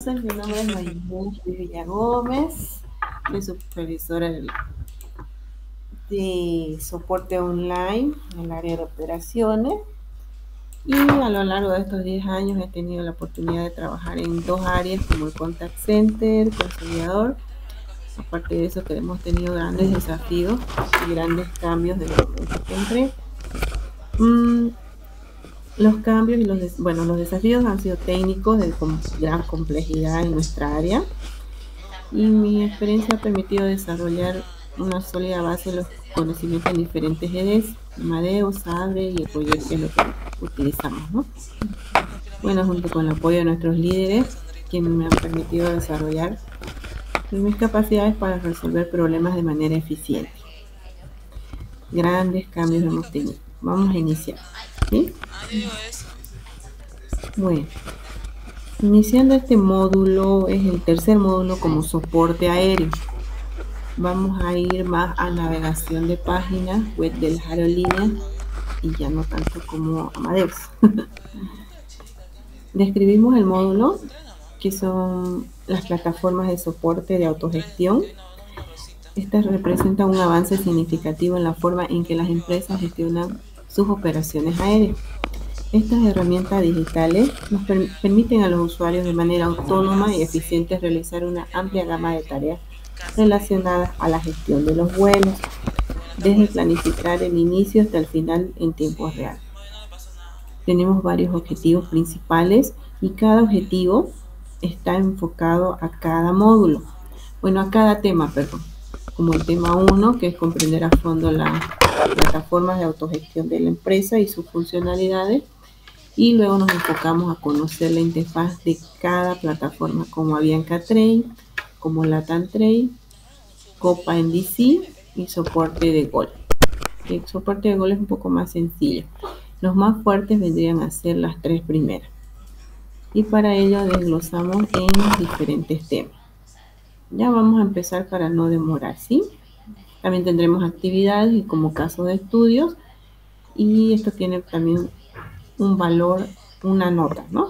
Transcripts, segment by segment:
conocen, mi nombre es Maymú Villagómez, soy supervisora de soporte online en el área de operaciones, y a lo largo de estos 10 años he tenido la oportunidad de trabajar en dos áreas como el contact center, consolidador. Aparte de eso, que hemos tenido grandes desafíos y grandes cambios de lo que entré. Los cambios y los desafíos han sido técnicos de gran complejidad en nuestra área, y mi experiencia ha permitido desarrollar una sólida base de los conocimientos en diferentes redes, Amadeus, Sabre y el proyecto es lo que utilizamos, ¿no? Bueno, junto con el apoyo de nuestros líderes, quienes me han permitido desarrollar mis capacidades para resolver problemas de manera eficiente. Grandes cambios hemos tenido. Vamos a iniciar, ¿sí? Bueno, iniciando este módulo, es el tercer módulo como soporte aéreo. Vamos a ir más a navegación de páginas web de las aerolíneas y ya no tanto como Amadeus. Describimos el módulo, que son las plataformas de soporte de autogestión. Estas representan un avance significativo en la forma en que las empresas gestionan sus operaciones aéreas. Estas herramientas digitales nos permiten a los usuarios de manera autónoma y eficiente realizar una amplia gama de tareas relacionadas a la gestión de los vuelos, desde planificar el inicio hasta el final en tiempo real. Tenemos varios objetivos principales y cada objetivo está enfocado a cada módulo. Bueno, a cada tema, perdón. Como el tema 1, que es comprender a fondo las plataformas de autogestión de la empresa y sus funcionalidades. Y luego nos enfocamos a conocer la interfaz de cada plataforma, como Avianca Train, como Latam Train, Copa NDC y soporte de Gol. El soporte de Gol es un poco más sencillo. Los más fuertes vendrían a ser las tres primeras. Y para ello desglosamos en diferentes temas. Ya vamos a empezar para no demorar, ¿sí? También tendremos actividades y como caso de estudios. Y esto tiene también un valor, una nota, ¿no?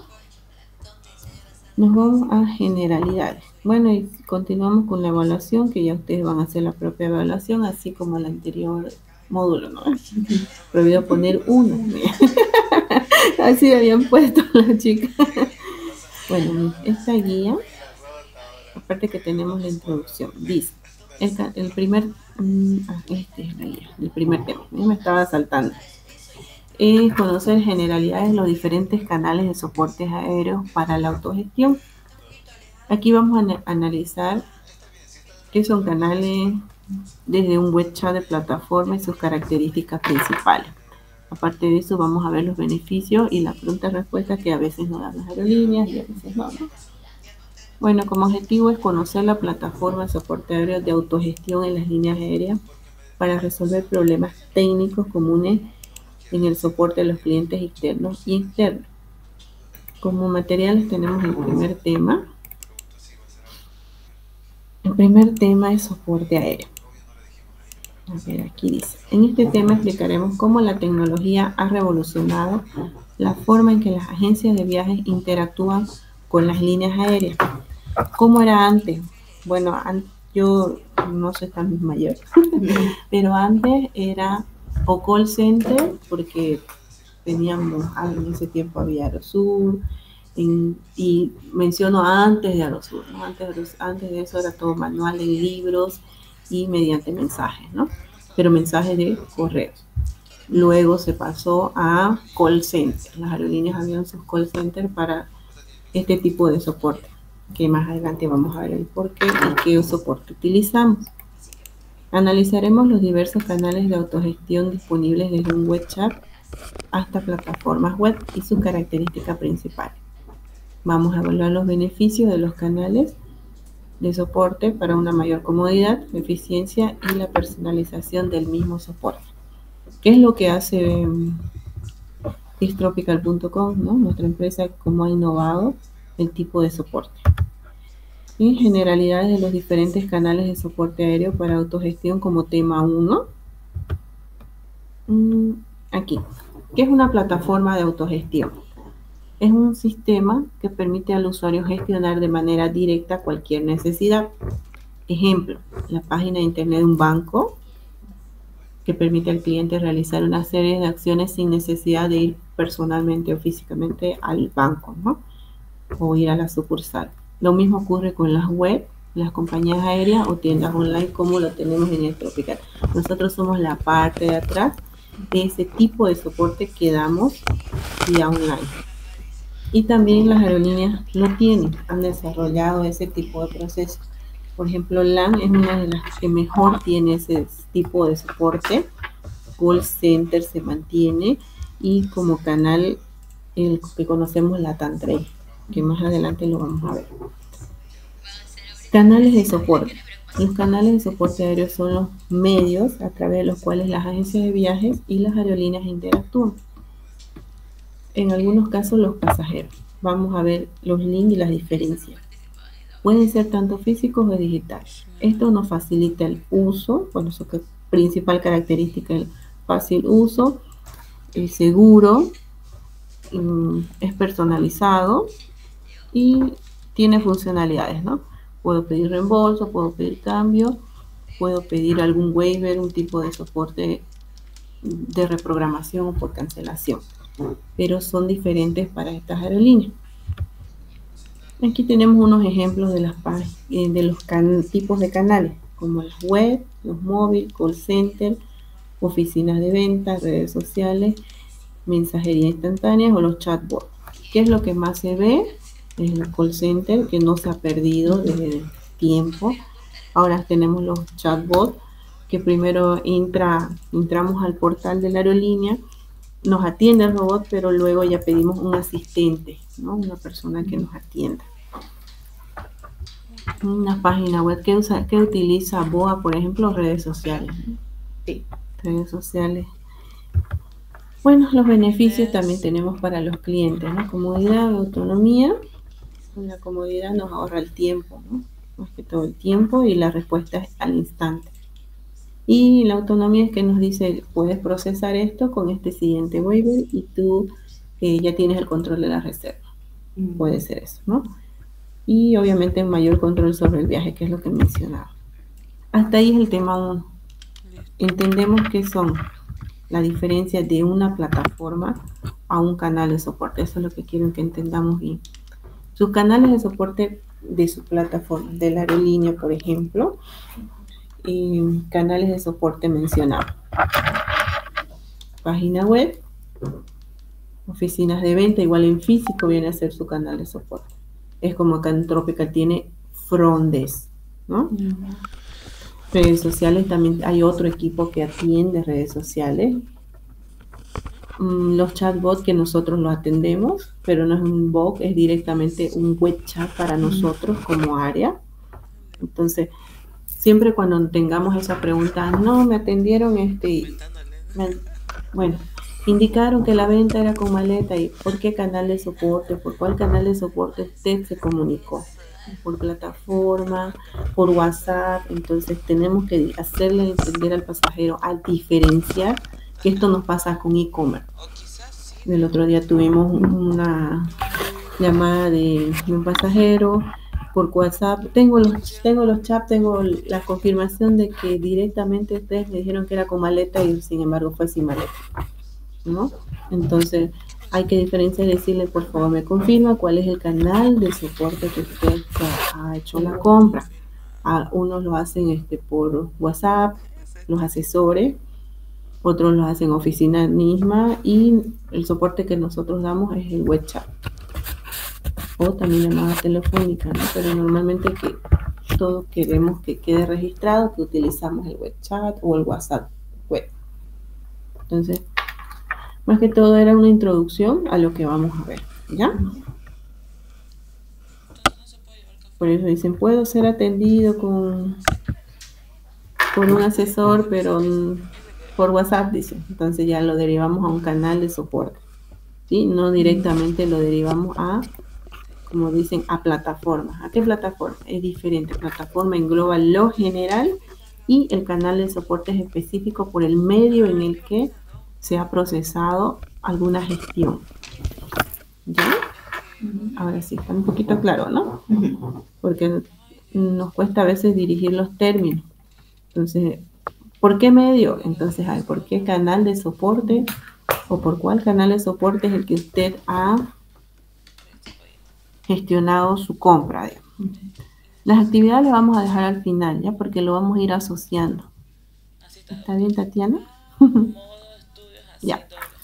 Nos vamos a generalidades. Bueno, y continuamos con la evaluación, que ya ustedes van a hacer la propia evaluación, así como el anterior módulo, ¿no? Prohibido poner uno. Así habían puesto las chicas. Bueno, esta guía, aparte que tenemos la introducción, dice, el primer, este es la guía, el primer tema, me estaba saltando. Es conocer generalidades de los diferentes canales de soportes aéreos para la autogestión. Aquí vamos a analizar qué son canales desde un web chat de plataforma y sus características principales. Aparte de eso, vamos a ver los beneficios y las preguntas-respuestas que a veces nos dan las aerolíneas y a veces no, ¿no? Bueno, como objetivo es conocer la plataforma de soporte aéreo de autogestión en las líneas aéreas para resolver problemas técnicos comunes en el soporte de los clientes internos y externos. Como materiales tenemos el primer tema. El primer tema es soporte aéreo. A ver, aquí dice, en este tema explicaremos cómo la tecnología ha revolucionado la forma en que las agencias de viajes interactúan con las líneas aéreas. ¿Cómo era antes? Bueno, yo no soy tan mayor, pero antes era o call center, porque teníamos, en ese tiempo había Aerosur, y menciono antes de Aerosur, ¿no? Antes de eso era todo manual en libros y mediante mensajes, ¿no? Pero mensajes de correos. Luego se pasó a call center. Las aerolíneas habían sus call center para este tipo de soporte, que más adelante vamos a ver el por qué y qué soporte utilizamos. Analizaremos los diversos canales de autogestión disponibles desde un web chat hasta plataformas web y sus características principales. Vamos a evaluar los beneficios de los canales de soporte para una mayor comodidad, eficiencia y la personalización del mismo soporte. ¿Qué es lo que hace Xtropical.com, ¿no? Nuestra empresa, cómo ha innovado el tipo de soporte. Y generalidades de los diferentes canales de soporte aéreo para autogestión como tema 1. Aquí, ¿qué es una plataforma de autogestión? Es un sistema que permite al usuario gestionar de manera directa cualquier necesidad. Ejemplo, la página de internet de un banco que permite al cliente realizar una serie de acciones sin necesidad de ir personalmente o físicamente al banco, ¿no? O ir a la sucursal. Lo mismo ocurre con las web, las compañías aéreas o tiendas online como lo tenemos en el Tropical. Nosotros somos la parte de atrás de ese tipo de soporte que damos vía online. Y también las aerolíneas lo tienen, han desarrollado ese tipo de proceso. Por ejemplo, LAN es una de las que mejor tiene ese tipo de soporte. Call Center se mantiene y como canal el que conocemos LATAM 3, que más adelante lo vamos a ver. Canales de soporte. Los canales de soporte aéreo son los medios a través de los cuales las agencias de viajes y las aerolíneas interactúan. En algunos casos los pasajeros. Vamos a ver los links y las diferencias. Pueden ser tanto físicos o digitales. Esto nos facilita el uso, bueno, su principal característica es el fácil uso, el seguro, es personalizado y tiene funcionalidades, ¿no? Puedo pedir reembolso, puedo pedir cambio, puedo pedir algún waiver, un tipo de soporte de reprogramación o por cancelación, pero son diferentes para estas aerolíneas. Aquí tenemos unos ejemplos de los tipos de canales, como las web, los móviles, call center, oficinas de ventas, redes sociales, mensajería instantánea o los chatbots. ¿Qué es lo que más se ve? Es el call center, que no se ha perdido desde el tiempo. Ahora tenemos los chatbots, que primero entramos al portal de la aerolínea, nos atiende el robot, pero luego ya pedimos un asistente, ¿no? Una persona que nos atienda. Una página web que utiliza BOA, por ejemplo, redes sociales. Sí, redes sociales. Bueno, los beneficios también tenemos para los clientes, ¿no? Comodidad, autonomía. La comodidad nos ahorra el tiempo, ¿no? Más que todo el tiempo, y la respuesta es al instante. Y la autonomía es que nos dice, puedes procesar esto con este siguiente waiver y tú ya tienes el control de la reserva. Puede ser eso, ¿no? Y obviamente mayor control sobre el viaje, que es lo que mencionaba. Hasta ahí es el tema 1. Entendemos qué son la diferencia de una plataforma a un canal de soporte. Eso es lo que quiero que entendamos bien. Sus canales de soporte de su plataforma, de la aerolínea, por ejemplo, canales de soporte mencionados. Página web, oficinas de venta, igual en físico viene a ser su canal de soporte. Es como acá en Tropical tiene front desk, ¿no? Redes sociales, también hay otro equipo que atiende redes sociales. Los chatbots que nosotros los atendemos, pero no es un bot, es directamente un web chat para nosotros como área. Entonces, siempre cuando tengamos esa pregunta, no, me atendieron bueno, indicaron que la venta era con maleta, y ¿por qué canal de soporte? ¿Por cuál canal de soporte usted se comunicó? Por plataforma, por WhatsApp. Entonces tenemos que hacerle entender al pasajero, a diferenciar, que esto nos pasa con e-commerce. El otro día tuvimos una llamada de un pasajero por WhatsApp. Tengo los chats, tengo la confirmación de que directamente ustedes me dijeron que era con maleta y sin embargo fue sin maleta, ¿no? Entonces hay que diferenciar y decirle, por favor, me confirma cuál es el canal de soporte que usted ha hecho la compra. Unos lo hacen por WhatsApp, los asesores, otros lo hacen oficina misma, y el soporte que nosotros damos es el web chat o también llamada telefónica, ¿no? Pero normalmente que todos queremos que quede registrado que utilizamos el web chat o el WhatsApp web. Entonces, más que todo era una introducción a lo que vamos a ver, ¿ya? Por eso dicen, puedo ser atendido por un asesor, pero por WhatsApp, dicen. Entonces ya lo derivamos a un canal de soporte, ¿sí? No directamente lo derivamos a, como dicen, a plataformas. ¿A qué plataforma? Es diferente. Plataforma engloba lo general y el canal de soporte es específico por el medio en el que se ha procesado alguna gestión, ¿ya? Ahora sí, está un poquito claro, ¿no? Ujú. Porque nos cuesta a veces dirigir los términos. Entonces, ¿por qué medio? Entonces, ¿por qué canal de soporte o por cuál canal de soporte es el que usted ha gestionado su compra? Digamos. Las actividades las vamos a dejar al final, ¿ya? Porque lo vamos a ir asociando. ¿Está bien, Tatiana? Ya.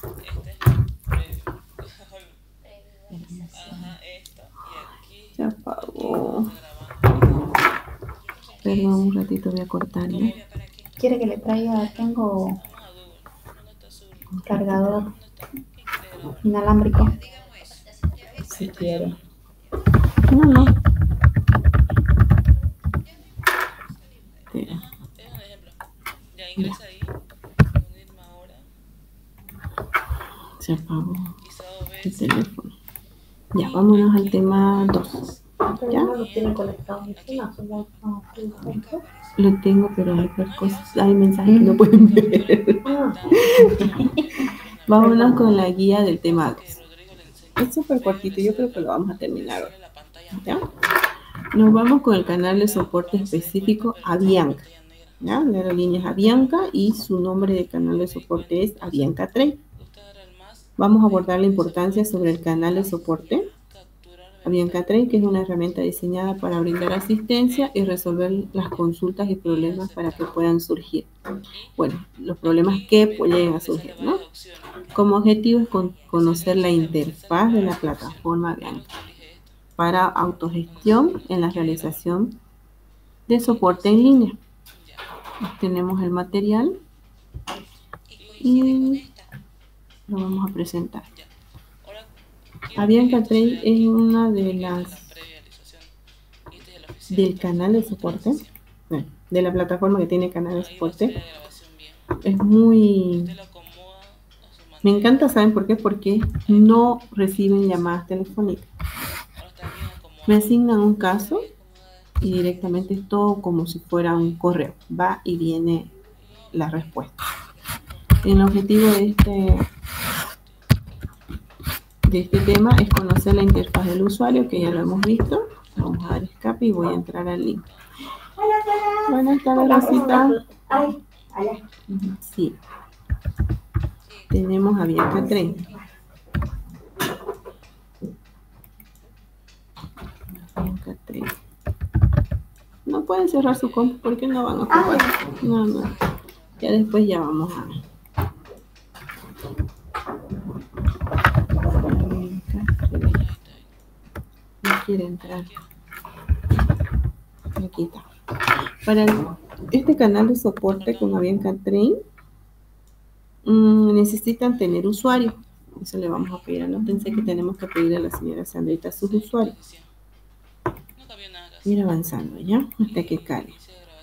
Se apagó. Perdón, un ratito voy a cortar, ¿ya? ¿Quiere que le traiga? Tengo cargador inalámbrico. Si quiere. No, no. Espera. Ya. Se apagó el teléfono. Ya, vámonos al tema 2. ¿Ya? ¿No lo tiene conectado encima? Lo tengo, pero hay cosas, hay mensajes que no pueden ver. Vámonos con la guía del tema 2. Es súper cortito, yo creo que lo vamos a terminar hoy. ¿Ya? Nos vamos con el canal de soporte específico Avianca. ¿Ya? La aerolínea es Avianca y su nombre de canal de soporte es Avianca Trade. Vamos a abordar la importancia sobre el canal de soporte Avianca Trade, que es una herramienta diseñada para brindar asistencia y resolver las consultas y problemas para que puedan surgir. Bueno, los problemas que pueden surgir, ¿no? Como objetivo es conocer la interfaz de la plataforma Avianca para autogestión en la realización de soporte en línea. Tenemos el material y lo vamos a presentar. Avianca Trade es una de las del canal de soporte, de la plataforma que tiene canal de soporte. Es muy... Me encanta, ¿saben por qué? Porque no reciben llamadas telefónicas. Me asignan un caso y directamente es todo como si fuera un correo. Va y viene la respuesta. El objetivo de este tema es conocer la interfaz del usuario, que ya lo hemos visto. Vamos a dar escape y voy a entrar al link. Buenas tardes, Rosita. Sí. Tenemos Avianca Trade. Avianca Trade. No pueden cerrar su compu porque no van a ocupar. No, no. Ya después ya vamos a ver. No quiere entrar. Aquí está. Para este canal de soporte con Avianca Trade necesitan tener usuario. Eso le vamos a pedir. Anótense que tenemos que pedirle a la señora Sandrita sus usuarios. Ir avanzando ya hasta que cargue.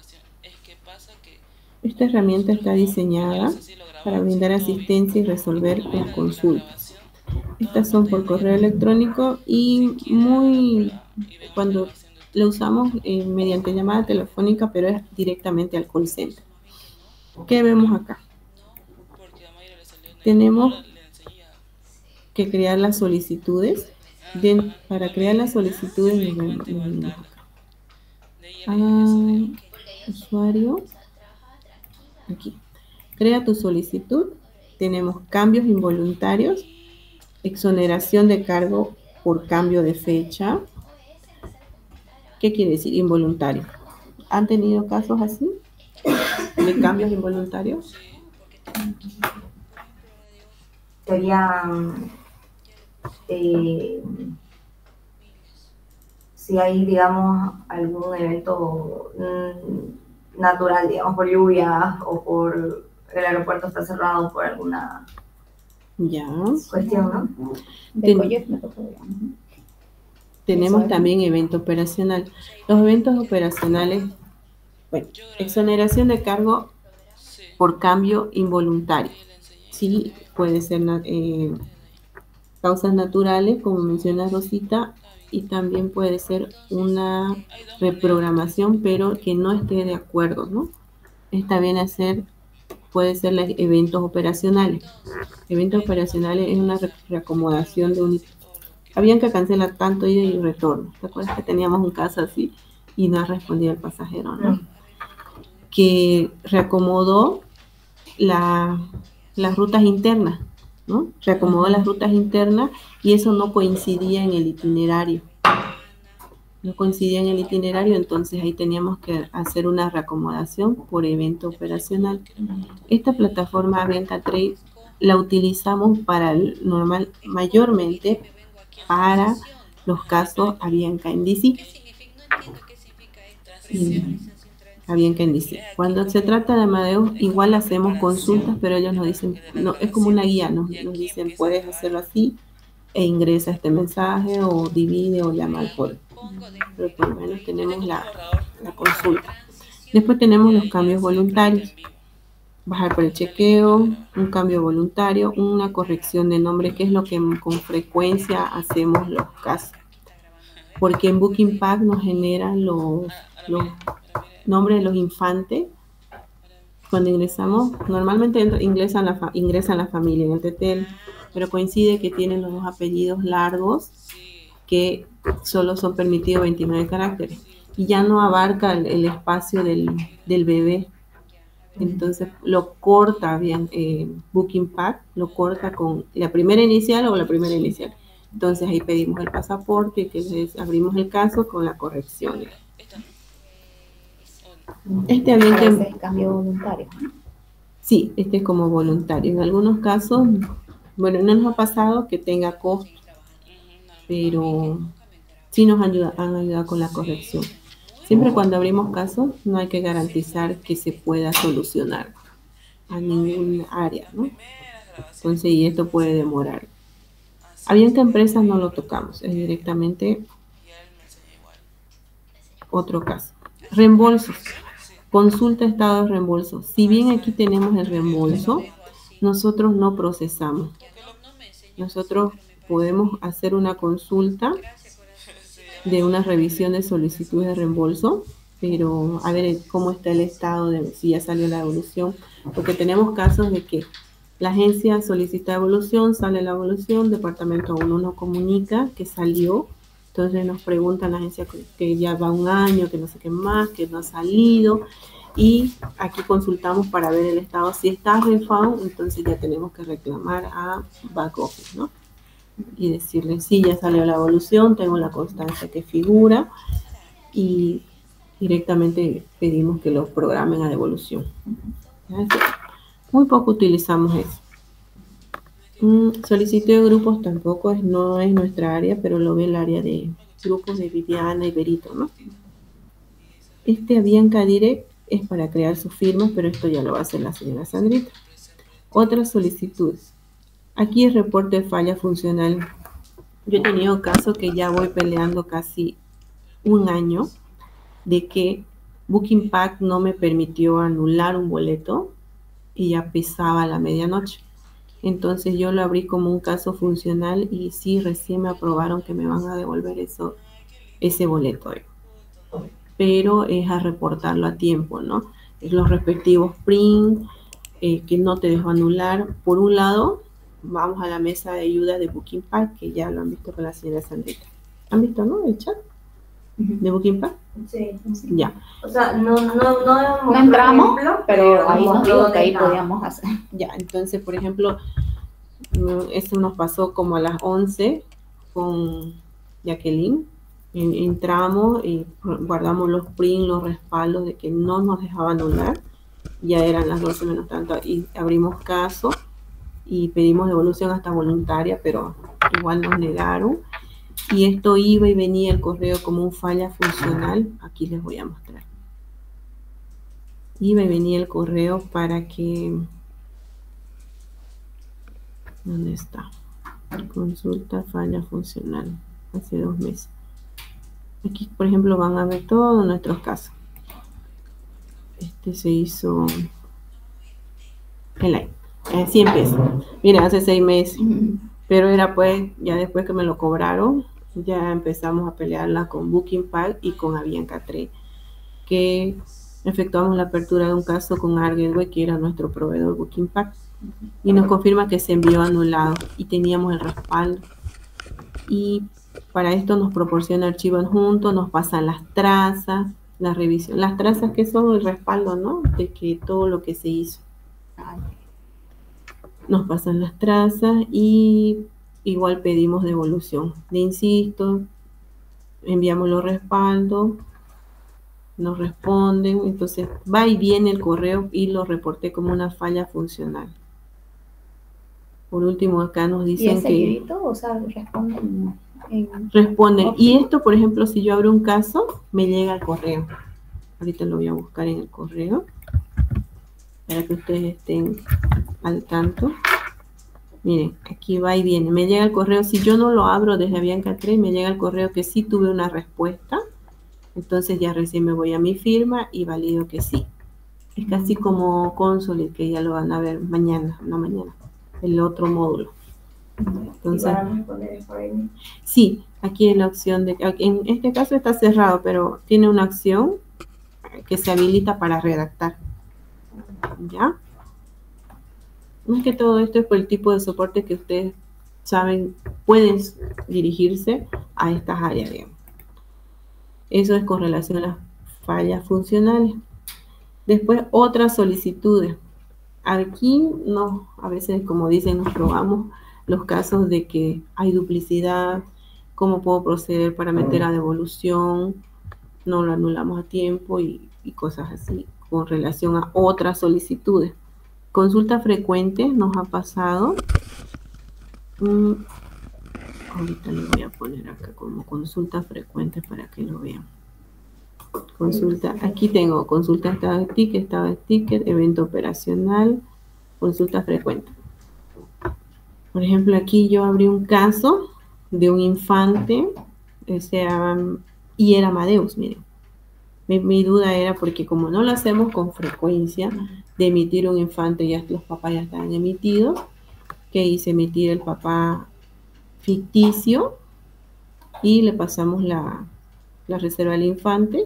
Esta herramienta está diseñada para brindar asistencia y resolver las consultas. Estas son por correo electrónico y cuando lo usamos mediante llamada telefónica, pero es directamente al call center. ¿Qué vemos acá? Tenemos que crear las solicitudes. Para crear las solicitudes nos venimos acá. Usuario. Aquí. Crea tu solicitud. Tenemos cambios involuntarios, exoneración de cargo por cambio de fecha. ¿Qué quiere decir involuntario? ¿Han tenido casos así de cambios involuntarios? Serían, si hay, digamos, algún evento natural, digamos, por lluvia o por el aeropuerto está cerrado por alguna cuestión, ¿no? Tenemos también evento operacional. Los eventos operacionales, bueno, exoneración de cargo por cambio involuntario. Sí, puede ser causas naturales, como menciona Rosita, y también puede ser una reprogramación, pero que no esté de acuerdo, ¿no? Está bien puede ser eventos operacionales. Eventos operacionales es una reacomodación Avianca cancela tanto ida y retorno. ¿Te acuerdas que teníamos un caso así y no respondía el pasajero, ¿no? Que reacomodó las rutas internas, ¿no? Reacomodó las rutas internas y eso no coincidía en el itinerario. No coincidía en el itinerario, entonces ahí teníamos que hacer una reacomodación por evento operacional. Esta plataforma Avianca Trade la utilizamos para mayormente para los casos Avianca NDC. Avianca NDC. Cuando se trata de Amadeus, igual hacemos consultas, pero ellos nos dicen, no, es como una guía, nos dicen, puedes hacerlo así, e ingresa este mensaje, o divide, o llama al código. Pero por lo menos tenemos la consulta. Después tenemos los cambios voluntarios. Bajar por el chequeo, un cambio voluntario, una corrección de nombre, que es lo que con frecuencia hacemos los casos. Porque en Booking Pack nos generan los nombres de los infantes. Cuando ingresamos, normalmente ingresan la familia en el TTL, pero coincide que tienen los dos apellidos largos que solo son permitidos 29 caracteres y ya no abarca el espacio del bebé. Entonces lo corta bien Booking Pack, lo corta con la primera inicial o la primera inicial. Entonces ahí pedimos el pasaporte y que les abrimos el caso con la corrección. Este es cambio voluntario. Sí, este es como voluntario. En algunos casos, bueno, no nos ha pasado que tenga costo, pero sí nos han ayudado con la corrección. Siempre cuando abrimos casos, no hay que garantizar que se pueda solucionar a ningún área, ¿no? Entonces, y esto puede demorar. Avianca Empresas no lo tocamos, es directamente otro caso. Reembolsos. Consulta estado de reembolso. Si bien aquí tenemos el reembolso, nosotros no procesamos. Nosotros podemos hacer una consulta de una revisión de solicitud de reembolso, pero a ver cómo está el estado de si ya salió la devolución, porque tenemos casos de que la agencia solicita devolución, sale la devolución, departamento 1 no comunica que salió, entonces nos preguntan la agencia que ya va un año, que no sé qué más, que no ha salido, y aquí consultamos para ver el estado. Si está refund, entonces ya tenemos que reclamar a back office, ¿no? Y decirle, sí, ya salió la evolución, tengo la constancia que figura, y directamente pedimos que lo programen a devolución. Muy poco utilizamos eso. Solicitud de grupos tampoco no es nuestra área, pero lo ve el área de grupos de Viviana y Berito, ¿no? Este Avianca Direct es para crear sus firmas, pero esto ya lo va a hacer la señora Sandrita. Otras solicitudes. Aquí el reporte de falla funcional. Yo he tenido casos que ya voy peleando casi un año de que Booking Pack no me permitió anular un boleto y ya pesaba la medianoche. Entonces yo lo abrí como un caso funcional y sí, recién me aprobaron que me van a devolver ese boleto. Pero es a reportarlo a tiempo, ¿no? Es los respectivos print que no te dejo anular. Por un lado, vamos a la mesa de ayuda de Booking Pack, que ya lo han visto con la señora Sandrita. ¿Han visto, no? El chat de Booking Pack. Sí. Ya. O sea, no entramos, ejemplo, pero ahí nos dijo que ahí podíamos hacer. Ya, entonces, por ejemplo, eso nos pasó como a las 11 con Jacqueline. Entramos y guardamos los prints, los respaldos de que no nos dejaban anular. Ya eran las 12 menos tanto y abrimos caso y pedimos devolución hasta voluntaria, pero igual nos negaron. Y esto iba y venía el correo como un falla funcional. Aquí les voy a mostrar. Iba y venía el correo para que... ¿Dónde está? Consulta falla funcional. Hace 2 meses. Aquí, por ejemplo, van a ver todos nuestros casos. Este se hizo... el año. 100 pesos. Mira, hace 6 meses. Pero era pues, ya después que me lo cobraron, ya empezamos a pelearla con Booking Pack y con Avianca Trade, que efectuamos la apertura de un caso con Argetway, que era nuestro proveedor Booking Pack, y nos confirma que se envió anulado y teníamos el respaldo. y para esto nos proporciona archivo adjunto, nos pasan las trazas, la revisión. Las trazas que son el respaldo, ¿no? De que todo lo que se hizo. Nos pasan las trazas y igual pedimos devolución. Le insisto, enviamos los respaldos, nos responden, entonces va y viene el correo y lo reporté como una falla funcional. Por último, acá nos dicen ¿Y seguidito, o sea, responden? Responden. Y esto, por ejemplo, si yo abro un caso, me llega al correo. Ahorita lo voy a buscar en el correo para que ustedes estén al tanto. Miren, aquí va y viene. Me llega el correo. Si yo no lo abro desde Avianca 3, me llega el correo que sí tuve una respuesta. Entonces ya recién me voy a mi firma y valido que sí. Es casi como Consulate, que ya lo van a ver mañana, no mañana, el otro módulo. Entonces, sí, aquí en la opción de, en este caso está cerrado, pero tiene una opción que se habilita para redactar. ¿Ya? Más que todo esto es por el tipo de soporte que ustedes saben, pueden dirigirse a estas áreas, digamos. Eso es con relación a las fallas funcionales. Después, otras solicitudes. Aquí, a veces, como dicen, nos probamos los casos de que hay duplicidad, cómo puedo proceder para meter a devolución, no lo anulamos a tiempo y cosas así con relación a otras solicitudes. Consulta frecuente nos ha pasado. Ahorita le voy a poner acá como consulta frecuente para que lo vean. Consulta, aquí tengo consulta estado de ticket, evento operacional, consulta frecuente. Por ejemplo, aquí yo abrí un caso de un infante, y era Amadeus, miren. Mi duda era porque como no lo hacemos con frecuencia de emitir un infante, ya los papás ya están emitidos, que hice emitir el papá ficticio y le pasamos la reserva al infante.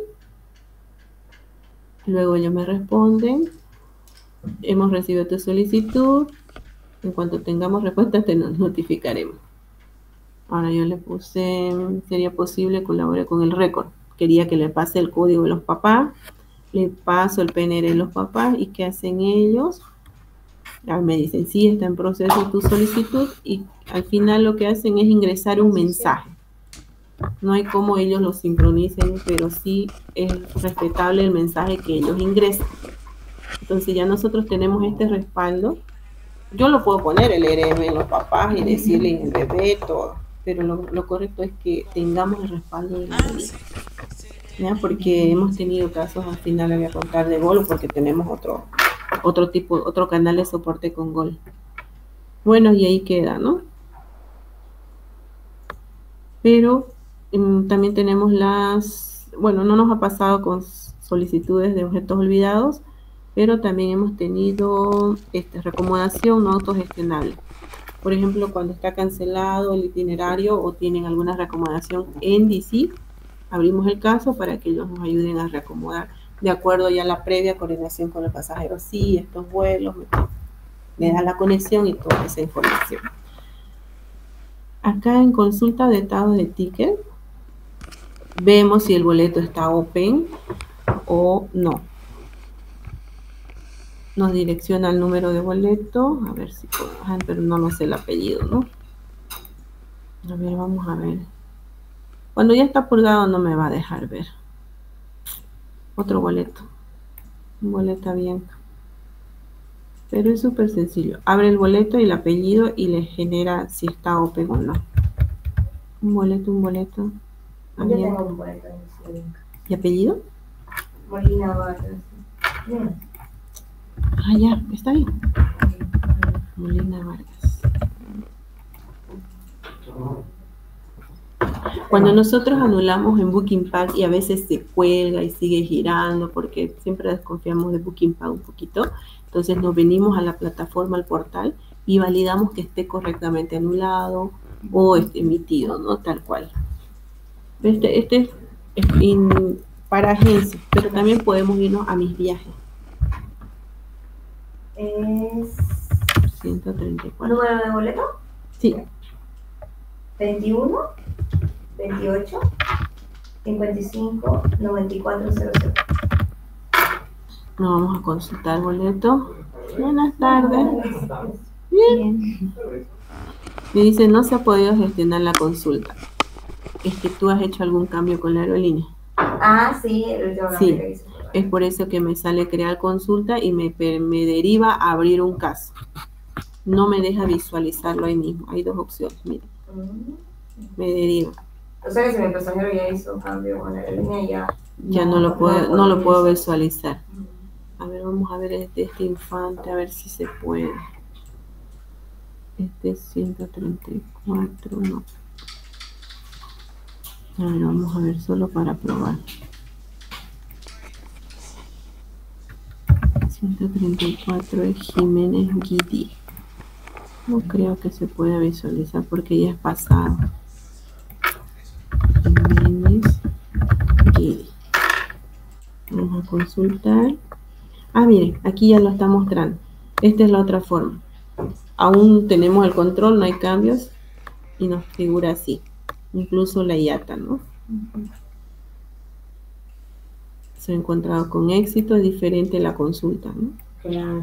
Luego ellos me responden, hemos recibido tu solicitud, en cuanto tengamos respuesta te nos notificaremos. Ahora yo le puse, sería posible colaborar con el récord. Quería que le pase el código de los papás, le paso el PNR de los papás y ¿qué hacen ellos? Me dicen, sí, está en proceso tu solicitud y al final lo que hacen es ingresar un mensaje. No hay cómo ellos lo sincronicen, pero sí es respetable el mensaje que ellos ingresan. Entonces ya nosotros tenemos este respaldo. Yo lo puedo poner el RM en los papás y decirle en el bebé todo, pero lo correcto es que tengamos el respaldo de la bebé, ¿ya? Porque hemos tenido casos, al final le voy a contar de Gol, porque tenemos otro canal de soporte con Gol. Bueno, y ahí queda, ¿no? Pero también tenemos no nos ha pasado con solicitudes de objetos olvidados, pero también hemos tenido reacomodación no autogestionable. Por ejemplo, cuando está cancelado el itinerario o tienen alguna reacomodación en DC, abrimos el caso para que ellos nos ayuden a reacomodar de acuerdo ya a la previa coordinación con los pasajeros. Sí, estos vuelos, me da la conexión y toda esa información. Acá en consulta de estado de ticket, vemos si el boleto está open o no. Nos direcciona el número de boleto, a ver si puedo, pero no lo sé el apellido, ¿no? A ver, vamos a ver. Cuando ya está purgado no me va a dejar ver. Otro boleto. Un boleto abierto. Pero es súper sencillo. Abre el boleto y el apellido y le genera si está open o no. Un boleto. Yo tengo un boleto en ¿Y apellido? Molina Vargas. Ya, está bien. Molina Vargas. Cuando nosotros anulamos en Booking Pack y a veces se cuelga y sigue girando porque siempre desconfiamos de Booking Pack un poquito, entonces nos venimos a la plataforma, al portal y validamos que esté correctamente anulado o esté emitido, ¿no? Tal cual. Este es para agencias, pero también podemos irnos a mis viajes. Es 134. ¿Número de boleto? Sí. 21, 28, 55, 94, 00. Nos vamos a consultar boleto. Buenas tardes. Bien. Me dice, no se ha podido gestionar la consulta. ¿Es que tú has hecho algún cambio con la aerolínea? Ah, sí, el último Sí, cambio que hice. es por eso que me sale crear consulta y me deriva a abrir un caso. No me deja visualizarlo ahí mismo. Hay dos opciones, miren. Me deriva. O sea que si mi pasajero ya hizo cambio con la aerolínea, Ya no lo puedo visualizar. A ver, vamos a ver este infante, a ver si se puede. Este es 134, no. A ver, vamos a ver solo para probar. 134 es Jiménez Guidi. No creo que se pueda visualizar porque ya es pasado. Jiménez Guidi. Vamos a consultar. Ah, miren, aquí ya lo está mostrando. Esta es la otra forma. Aún tenemos el control, no hay cambios y nos figura así. Incluso la IATA, ¿no? Se ha encontrado con éxito, es diferente la consulta, ¿no? Claro.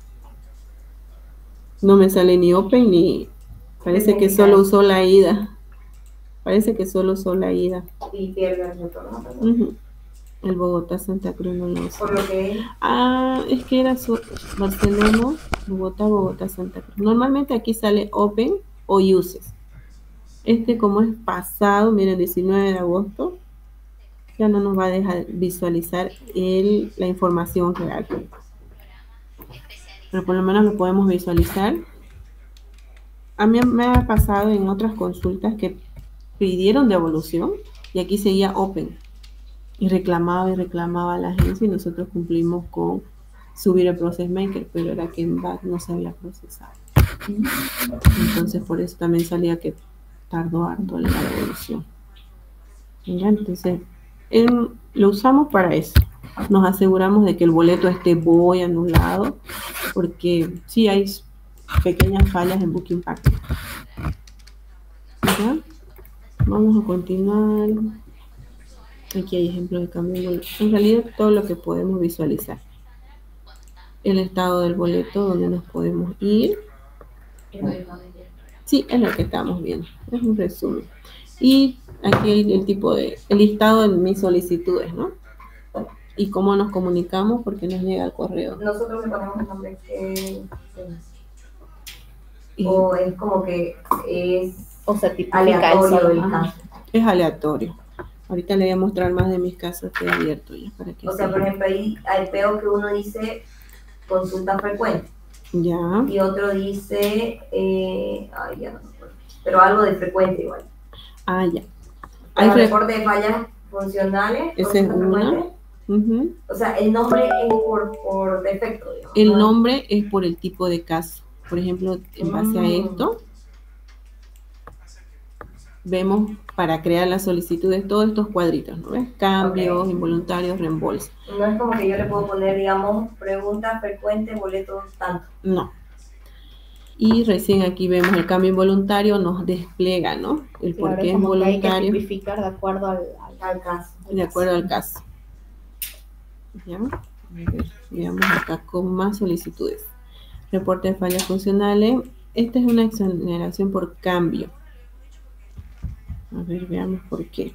No me sale ni Open ni... Parece que solo usó la ida. Parece que solo usó la ida. Y pierde el retorno. El Bogotá-Santa Cruz no lo usó. Por lo que... Ah, es que era Barcelona, Bogotá-Santa Cruz. Normalmente aquí sale Open o Uses. Este como es pasado, miren, 19 de agosto, ya no nos va a dejar visualizar la información real. Pero por lo menos lo podemos visualizar. A mí me ha pasado en otras consultas que pidieron devolución y aquí seguía Open. Y reclamaba a la agencia y nosotros cumplimos con subir el Process Maker, pero era que en back no se había procesado. Entonces por eso también salía que tardó harto en la devolución. ¿Ya? Entonces lo usamos para eso. Nos aseguramos de que el boleto esté voy anulado, porque sí hay pequeñas fallas en Booking Packet. ¿Ya? Vamos a continuar. Aquí hay ejemplos de cambio de boleto. En realidad todo lo que podemos visualizar. El estado del boleto, donde nos podemos ir. Sí, es lo que estamos viendo. Es un resumen. Y aquí hay el listado de mis solicitudes, ¿no? Y cómo nos comunicamos porque nos llega el correo. Nosotros le ponemos el nombre que... O es como que es... O sea, aleatorio el caso. Es aleatorio. Ahorita le voy a mostrar más de mis casos que he abierto ya para que... O sea, por ejemplo, ahí veo que uno dice consulta frecuente. Ya. Y otro dice, ya no me acuerdo, pero algo de frecuente igual. Ah, ya. Hay reporte de fallas funcionales. Ese es una. O sea, el nombre es por defecto, digamos. El nombre es por el tipo de caso. Por ejemplo, en base a esto, vemos para crear las solicitudes todos estos cuadritos, ¿no ves? Cambios, involuntarios, reembolsos. No es como que yo le puedo poner, digamos, pregunta frecuente, boleto tanto. No. Y recién aquí vemos el cambio involuntario, nos despliega, ¿no? El por qué es voluntario. Hay que tipificar de acuerdo al caso. De acuerdo al caso. ¿Ya? A ver, veamos acá con más solicitudes. Reporte de fallas funcionales. Esta es una exoneración por cambio. A ver, veamos por qué.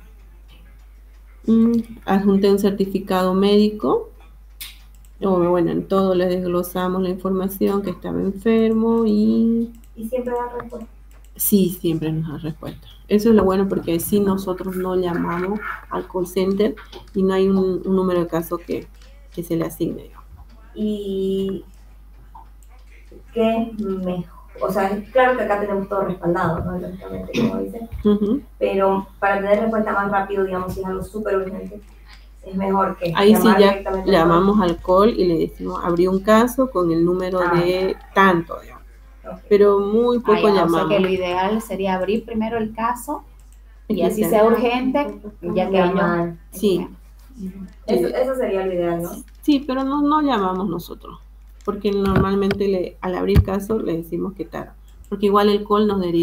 Adjunté un certificado médico. Bueno, en todo les desglosamos la información que estaba enfermo y... ¿Y siempre da respuesta? Sí, siempre nos da respuesta. Eso es lo bueno porque así nosotros no llamamos al call center y no hay un número de caso que se le asigne. Y qué mejor. O sea, claro que acá tenemos todo respaldado, ¿no? Lógicamente, como dicen. Pero para tener respuesta más rápido, digamos, si es algo súper urgente, es mejor que ahí sí ya llamamos al call y le decimos, abrí un caso con el número de tanto, digamos. Pero muy poco llamamos. O sea que lo ideal sería abrir primero el caso y así sea urgente, ya que ellos... Sí. Eso sería lo ideal, ¿no? Sí, pero no llamamos nosotros, porque normalmente al abrir caso le decimos que tarda, porque igual el call nos deriva.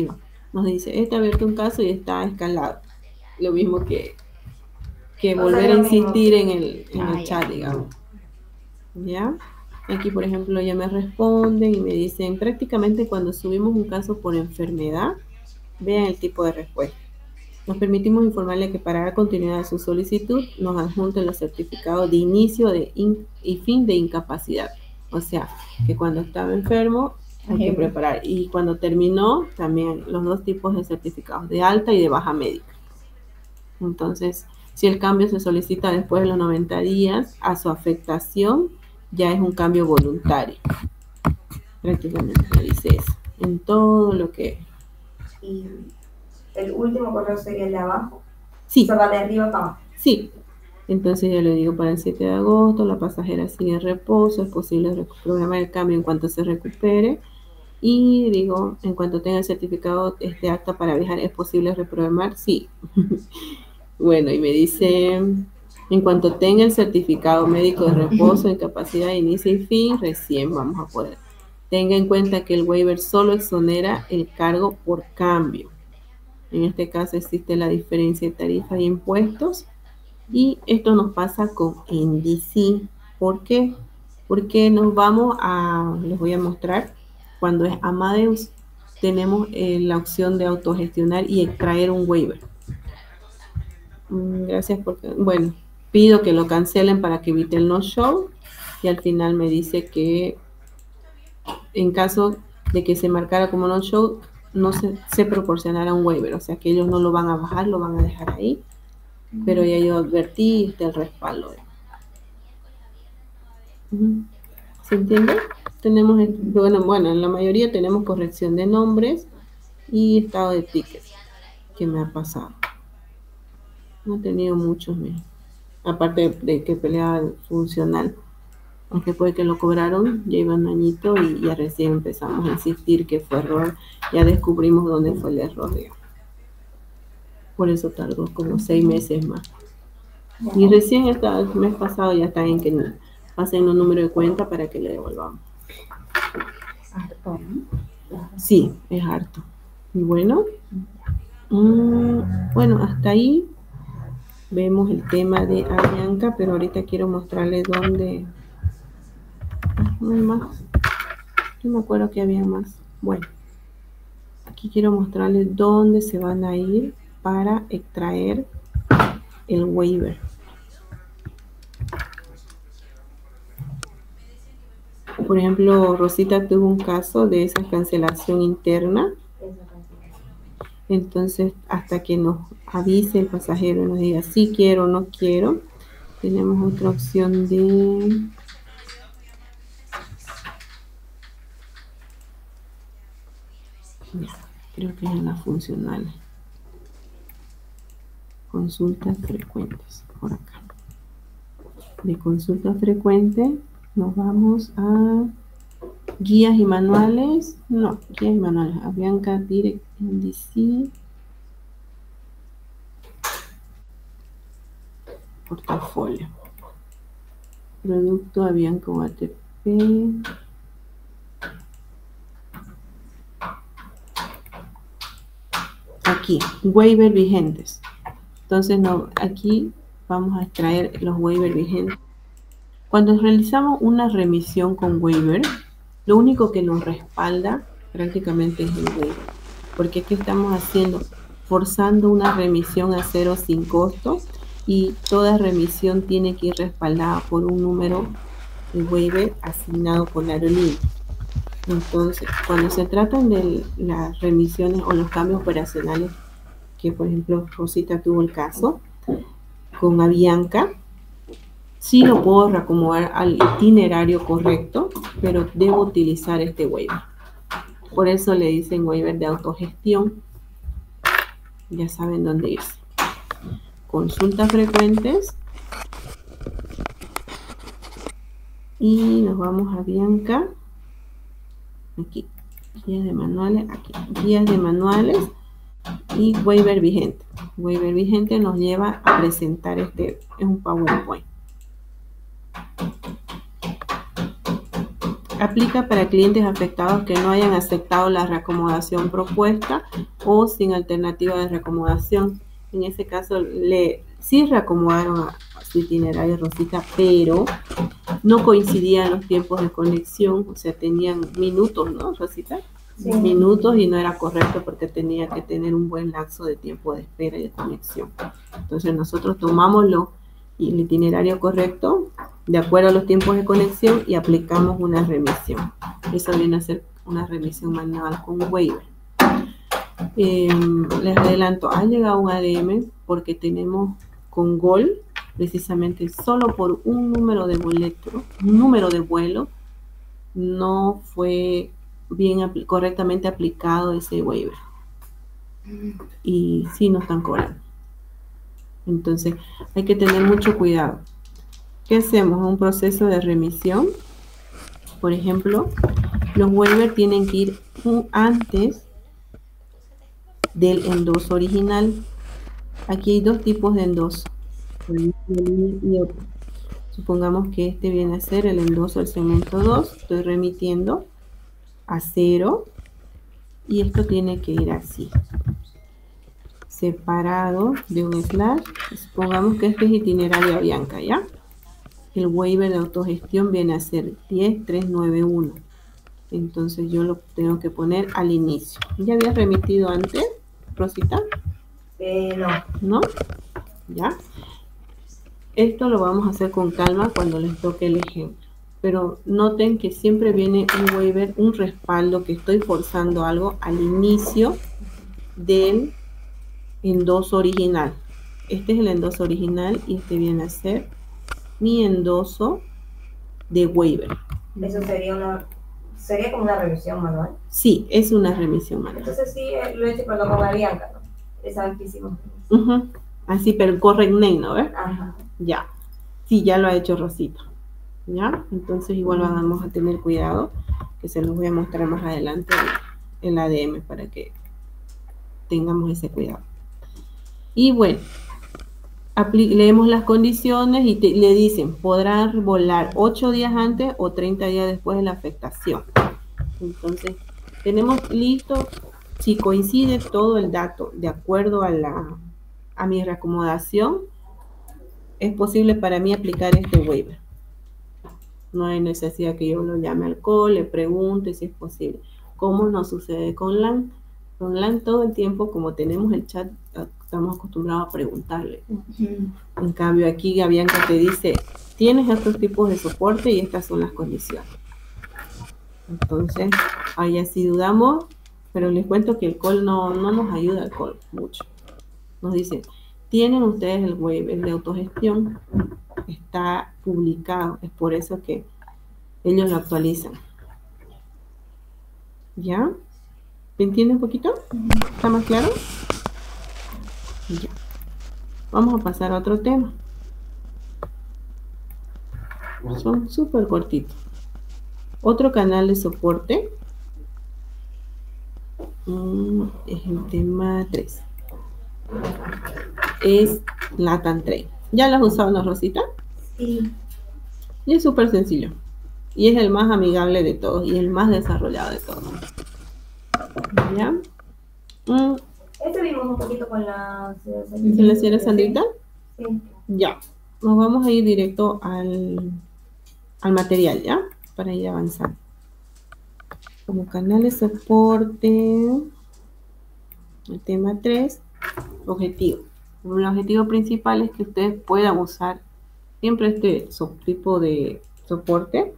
nos dice, está abierto un caso y está escalado. Lo mismo que volver a insistir en el chat, digamos. ¿Ya? Aquí, por ejemplo, ya me responden y me dicen, prácticamente cuando subimos un caso por enfermedad, vean el tipo de respuesta. Nos permitimos informarle que para dar continuidad a su solicitud, nos adjunten los certificados de inicio y fin de incapacidad. O sea, que cuando estaba enfermo hay que preparar. Y cuando terminó, también los 2 tipos de certificados, de alta y de baja médica. Entonces, si el cambio se solicita después de los 90 días, a su afectación ya es un cambio voluntario. Prácticamente me dice eso. En todo lo que... Y el último correo sería el de abajo. Sí. Se va de arriba para abajo. Sí. Entonces yo le digo, para el 7 de agosto, la pasajera sigue en reposo, es posible programar el cambio en cuanto se recupere. Y digo, en cuanto tenga el certificado apta para viajar, ¿es posible reprogramar? Sí. Bueno, y me dice, en cuanto tenga el certificado médico de reposo, incapacidad, inicio y fin, recién vamos a poder. Tenga en cuenta que el waiver solo exonera el cargo por cambio. En este caso existe la diferencia de tarifa y impuestos. Y esto nos pasa con NDC. ¿Por qué? Porque les voy a mostrar, cuando es Amadeus, tenemos la opción de autogestionar y extraer un waiver. Gracias bueno, pido que lo cancelen para que evite el no-show y al final me dice que en caso de que se marcara como no-show, no se proporcionará un waiver, o sea que ellos no lo van a bajar, lo van a dejar ahí, pero ya yo advertí y está el respaldo. ¿Se entiende? Tenemos, bueno, en la mayoría tenemos corrección de nombres y estado de tickets que me ha pasado. No he tenido muchos, aparte de que peleaba funcional, aunque puede que lo cobraron, ya iba un añito y ya recién empezamos a insistir que fue error, ya descubrimos dónde fue el error, digamos. Por eso tardó como 6 meses más. Y recién el mes pasado ya está en que pasen un número de cuenta para que le devolvamos. Harto, ¿no? Sí, es harto. Y bueno, hasta ahí vemos el tema de Avianca, pero ahorita quiero mostrarles dónde... No hay más. Yo me acuerdo que había más. Bueno, aquí quiero mostrarles dónde se van a ir para extraer el waiver. Por ejemplo, Rosita tuvo un caso de esa cancelación interna. Entonces, hasta que nos avise el pasajero y nos diga sí quiero o no quiero, tenemos otra opción de... Ya, creo que es las funcionales. Consultas frecuentes, por acá. De consultas frecuentes nos vamos a guías y manuales. No, guías y manuales. Avianca Direct NDC. Portafolio. Producto Avianca UATP. Aquí, waiver vigentes. Entonces, aquí vamos a extraer los waivers vigentes. Cuando realizamos una remisión con waiver, lo único que nos respalda prácticamente es el waiver. Porque ¿qué estamos haciendo? Forzando una remisión a cero sin costo, y toda remisión tiene que ir respaldada por un número de waiver asignado por la aerolínea. Entonces, cuando se tratan de las remisiones o los cambios operacionales, que por ejemplo Rosita tuvo el caso con Avianca, sí lo puedo reacomodar al itinerario correcto, pero debo utilizar este waiver. Por eso le dicen waiver de autogestión. Ya saben dónde irse. Consultas frecuentes. Y nos vamos a Avianca. Aquí, guías de manuales, aquí, guías de manuales y waiver vigente. Waiver vigente nos lleva a presentar es un PowerPoint. Aplica para clientes afectados que no hayan aceptado la reacomodación propuesta o sin alternativa de reacomodación. En ese caso, sí reacomodaron a su itinerario Rosita, pero no coincidían los tiempos de conexión, o sea, tenían minutos, ¿no, Rosita? Sí. Minutos, y no era correcto porque tenía que tener un buen lapso de tiempo de espera y de conexión. Entonces nosotros tomamos el itinerario correcto de acuerdo a los tiempos de conexión y aplicamos una remisión. Eso viene a ser una remisión manual con waiver. Les adelanto, ha llegado un ADM porque tenemos con Gol, precisamente solo por un número de boleto, un número de vuelo, no fue correctamente aplicado ese waiver. Y sí nos están cobrando. Entonces hay que tener mucho cuidado. ¿Qué hacemos? Un proceso de remisión. Por ejemplo, los waivers tienen que ir antes del endoso original. Aquí hay dos tipos de endoso, y otro. Supongamos que este viene a ser el endoso del segmento 2. Estoy remitiendo a 0 y esto tiene que ir así, separado de un slash. Supongamos que este es itinerario Avianca, ¿ya? El waiver de autogestión viene a ser 10391. Entonces yo lo tengo que poner al inicio. ¿Ya habías remitido antes, Rosita? No. ¿No? ¿Ya? Esto lo vamos a hacer con calma cuando les toque el ejemplo. Pero noten que siempre viene un waiver, un respaldo, que estoy forzando algo al inicio del endoso original. Este es el endoso original y este viene a ser mi endoso de waiver. Eso sería como una revisión manual. Sí, es una remisión manual. Entonces sí, lo he hecho con la Avianca, ¿no? Esa vez que hicimos. Así, pero correct name, ¿no ves? Ajá. Ya. Sí, ya lo ha hecho Rosita. ¿Ya? Entonces igual vamos a tener cuidado, que se los voy a mostrar más adelante en la ADM para que tengamos ese cuidado. Y bueno, leemos las condiciones y le dicen, podrán volar 8 días antes o 30 días después de la afectación. Entonces, tenemos listo, si coincide todo el dato de acuerdo a mi reacomodación, es posible para mí aplicar este waiver. No hay necesidad que yo lo llame al call, le pregunte si es posible. ¿Cómo nos sucede con LAN? Con LAN todo el tiempo, como tenemos el chat, estamos acostumbrados a preguntarle. En cambio, aquí Avianca te dice, tienes estos tipos de soporte y estas son las condiciones. Entonces, ahí así dudamos, pero les cuento que el call no nos ayuda al call mucho. Nos dice, tienen ustedes el waiver de autogestión, está publicado, es por eso que ellos lo actualizan. ¿Ya? ¿Me entienden un poquito? ¿Está más claro? Ya. Vamos a pasar a otro tema. Son súper cortitos. Otro canal de soporte es el tema 3. Es LATAM Trade. ¿Ya lo has usado, no, Rosita? Sí. Y es súper sencillo. Y es el más amigable de todos y el más desarrollado de todos. ¿Ya? Este vimos un poquito con la señora Sandrita. Sí. Ya. Nos vamos a ir directo al material, ¿ya? Para ir avanzando. Como canal de soporte, el tema 3, objetivo. El objetivo principal es que ustedes puedan usar siempre este tipo de soporte.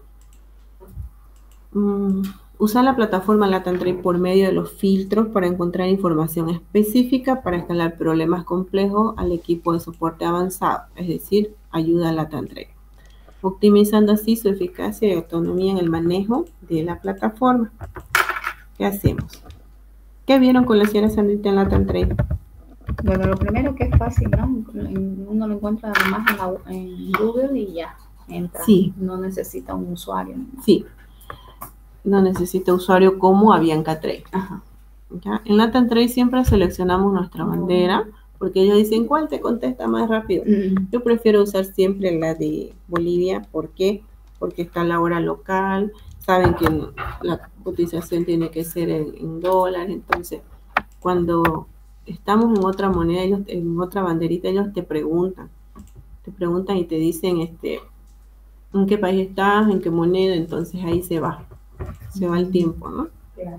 Usar la plataforma LATAM Trade por medio de los filtros para encontrar información específica para escalar problemas complejos al equipo de soporte avanzado, es decir, ayuda a LATAM Trade, optimizando así su eficacia y autonomía en el manejo de la plataforma. ¿Qué hacemos? ¿Qué vieron con la señora Sandrita en LATAM Trade? Bueno, lo primero que es fácil, ¿no? Uno lo encuentra además en Google y ya entra. Sí. No necesita un usuario. Sí. No necesita usuario como Avianca Trade. Ajá. ¿Ya? En LATAM Trade siempre seleccionamos nuestra bandera, porque ellos dicen, ¿cuál te contesta más rápido? Yo prefiero usar siempre la de Bolivia. ¿Por qué? Porque está la hora local, saben que la cotización tiene que ser en dólares, entonces cuando estamos en otra moneda, ellos, en otra banderita, ellos te preguntan y te dicen en qué país estás, en qué moneda, entonces ahí se va el tiempo, ¿no? Claro.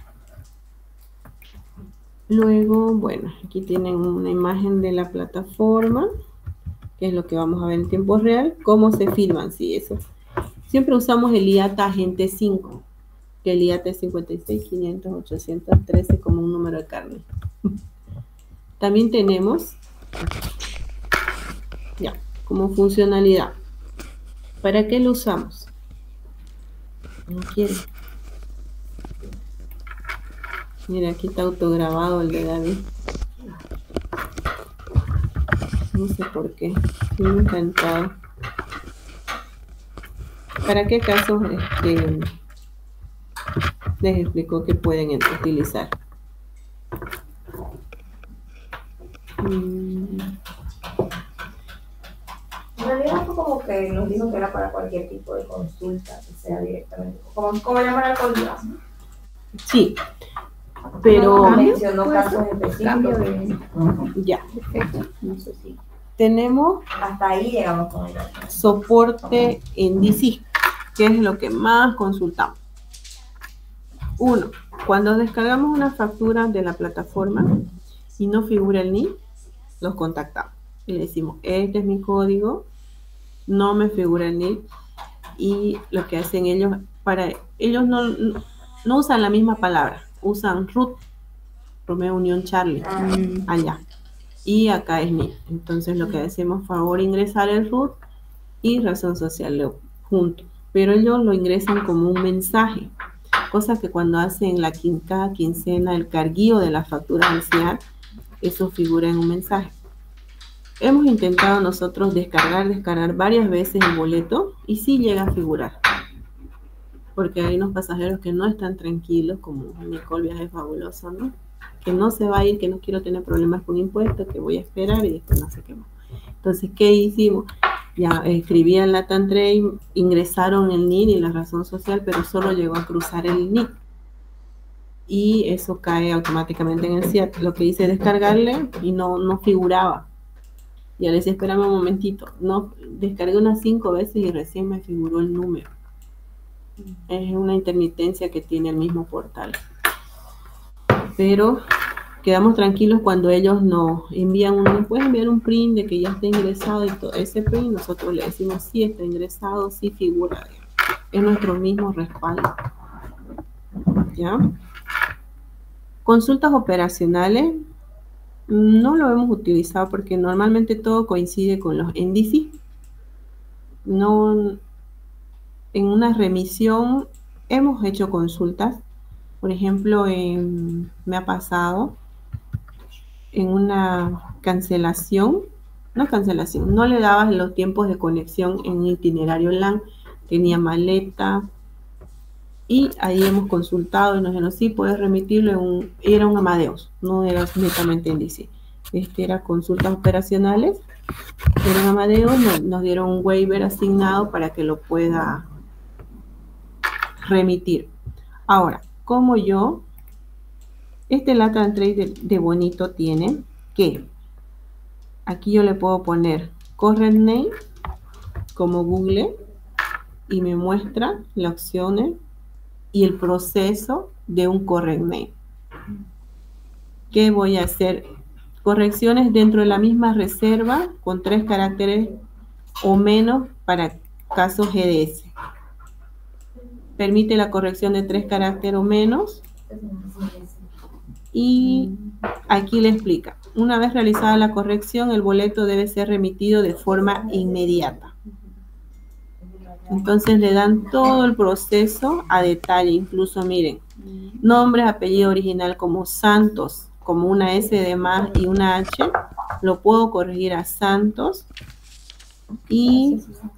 Luego, bueno, aquí tienen una imagen de la plataforma, que es lo que vamos a ver en tiempo real, cómo se firman, sí, eso. Siempre usamos el IATA Agente 5, que el IATA es 56.500.813 como un número de carne. También tenemos, ya, como funcionalidad. ¿Para qué lo usamos? No quiere. Mira, aquí está autograbado el de David. No sé por qué. Me ha encantado. ¿Para qué casos les explicó que pueden utilizar? En realidad fue como que nos dijo que era para cualquier tipo de consulta, que sea directamente, como llamar al código. Sí, pero no mencionó casos específicos. Ya, Perfecto. No sé si. tenemos Hasta ahí llegamos con el soporte en DC, que es lo que más consultamos. Uno, cuando descargamos una factura de la plataforma y no figura el NIF, los contactamos y le decimos, este es mi código, no me figura el NIF, y lo que hacen ellos, ellos no usan la misma palabra, usan root, Romeo Unión Charlie, allá, y acá es NIF. Entonces lo que hacemos, favor ingresar el root y razón social junto, pero ellos lo ingresan como un mensaje, cosa que cuando hacen cada quincena el carguío de la factura anciana, eso figura en un mensaje. Hemos intentado nosotros descargar varias veces el boleto y sí llega a figurar, porque hay unos pasajeros que no están tranquilos, como Nicole Viaje Fabuloso, ¿no? Que no se va a ir, que no quiero tener problemas con impuestos, que voy a esperar y después no sé qué más. Entonces, ¿qué hicimos? Ya escribían la LATAM Trade, ingresaron el NID y la razón social, pero solo llegó a cruzar el NID. Y eso cae automáticamente en el CIAT. Lo que hice es descargarle y no figuraba. Ya les decía, espérame un momentito. No, descargué unas 5 veces y recién me figuró el número. Es una intermitencia que tiene el mismo portal. Pero quedamos tranquilos cuando ellos nos envían pueden enviar un print de que ya está ingresado y todo ese print, nosotros le decimos sí está ingresado, sí figura. Es nuestro mismo respaldo. ¿Ya? Consultas operacionales no lo hemos utilizado porque normalmente todo coincide con los NDC. No, en una remisión hemos hecho consultas. Por ejemplo, me ha pasado en una cancelación, no le dabas los tiempos de conexión en un itinerario LAN, tenía maleta, y ahí hemos consultado y nos dijeron, sí, puedes remitirlo, era un Amadeus, no era netamente en DC. Era consultas operacionales, era un Amadeus, nos dieron un waiver asignado para que lo pueda remitir. Ahora, como LATAM Trade de bonito tiene que aquí yo le puedo poner current name como Google y me muestra las opciones y el proceso de un current name. ¿Qué voy a hacer? Correcciones dentro de la misma reserva con 3 caracteres o menos para casos GDS. Permite la corrección de 3 caracteres o menos. Y aquí le explica, una vez realizada la corrección, el boleto debe ser remitido de forma inmediata. Entonces le dan todo el proceso a detalle, incluso miren, nombre, apellido original como Santos, como una S de más y una H, lo puedo corregir a Santos y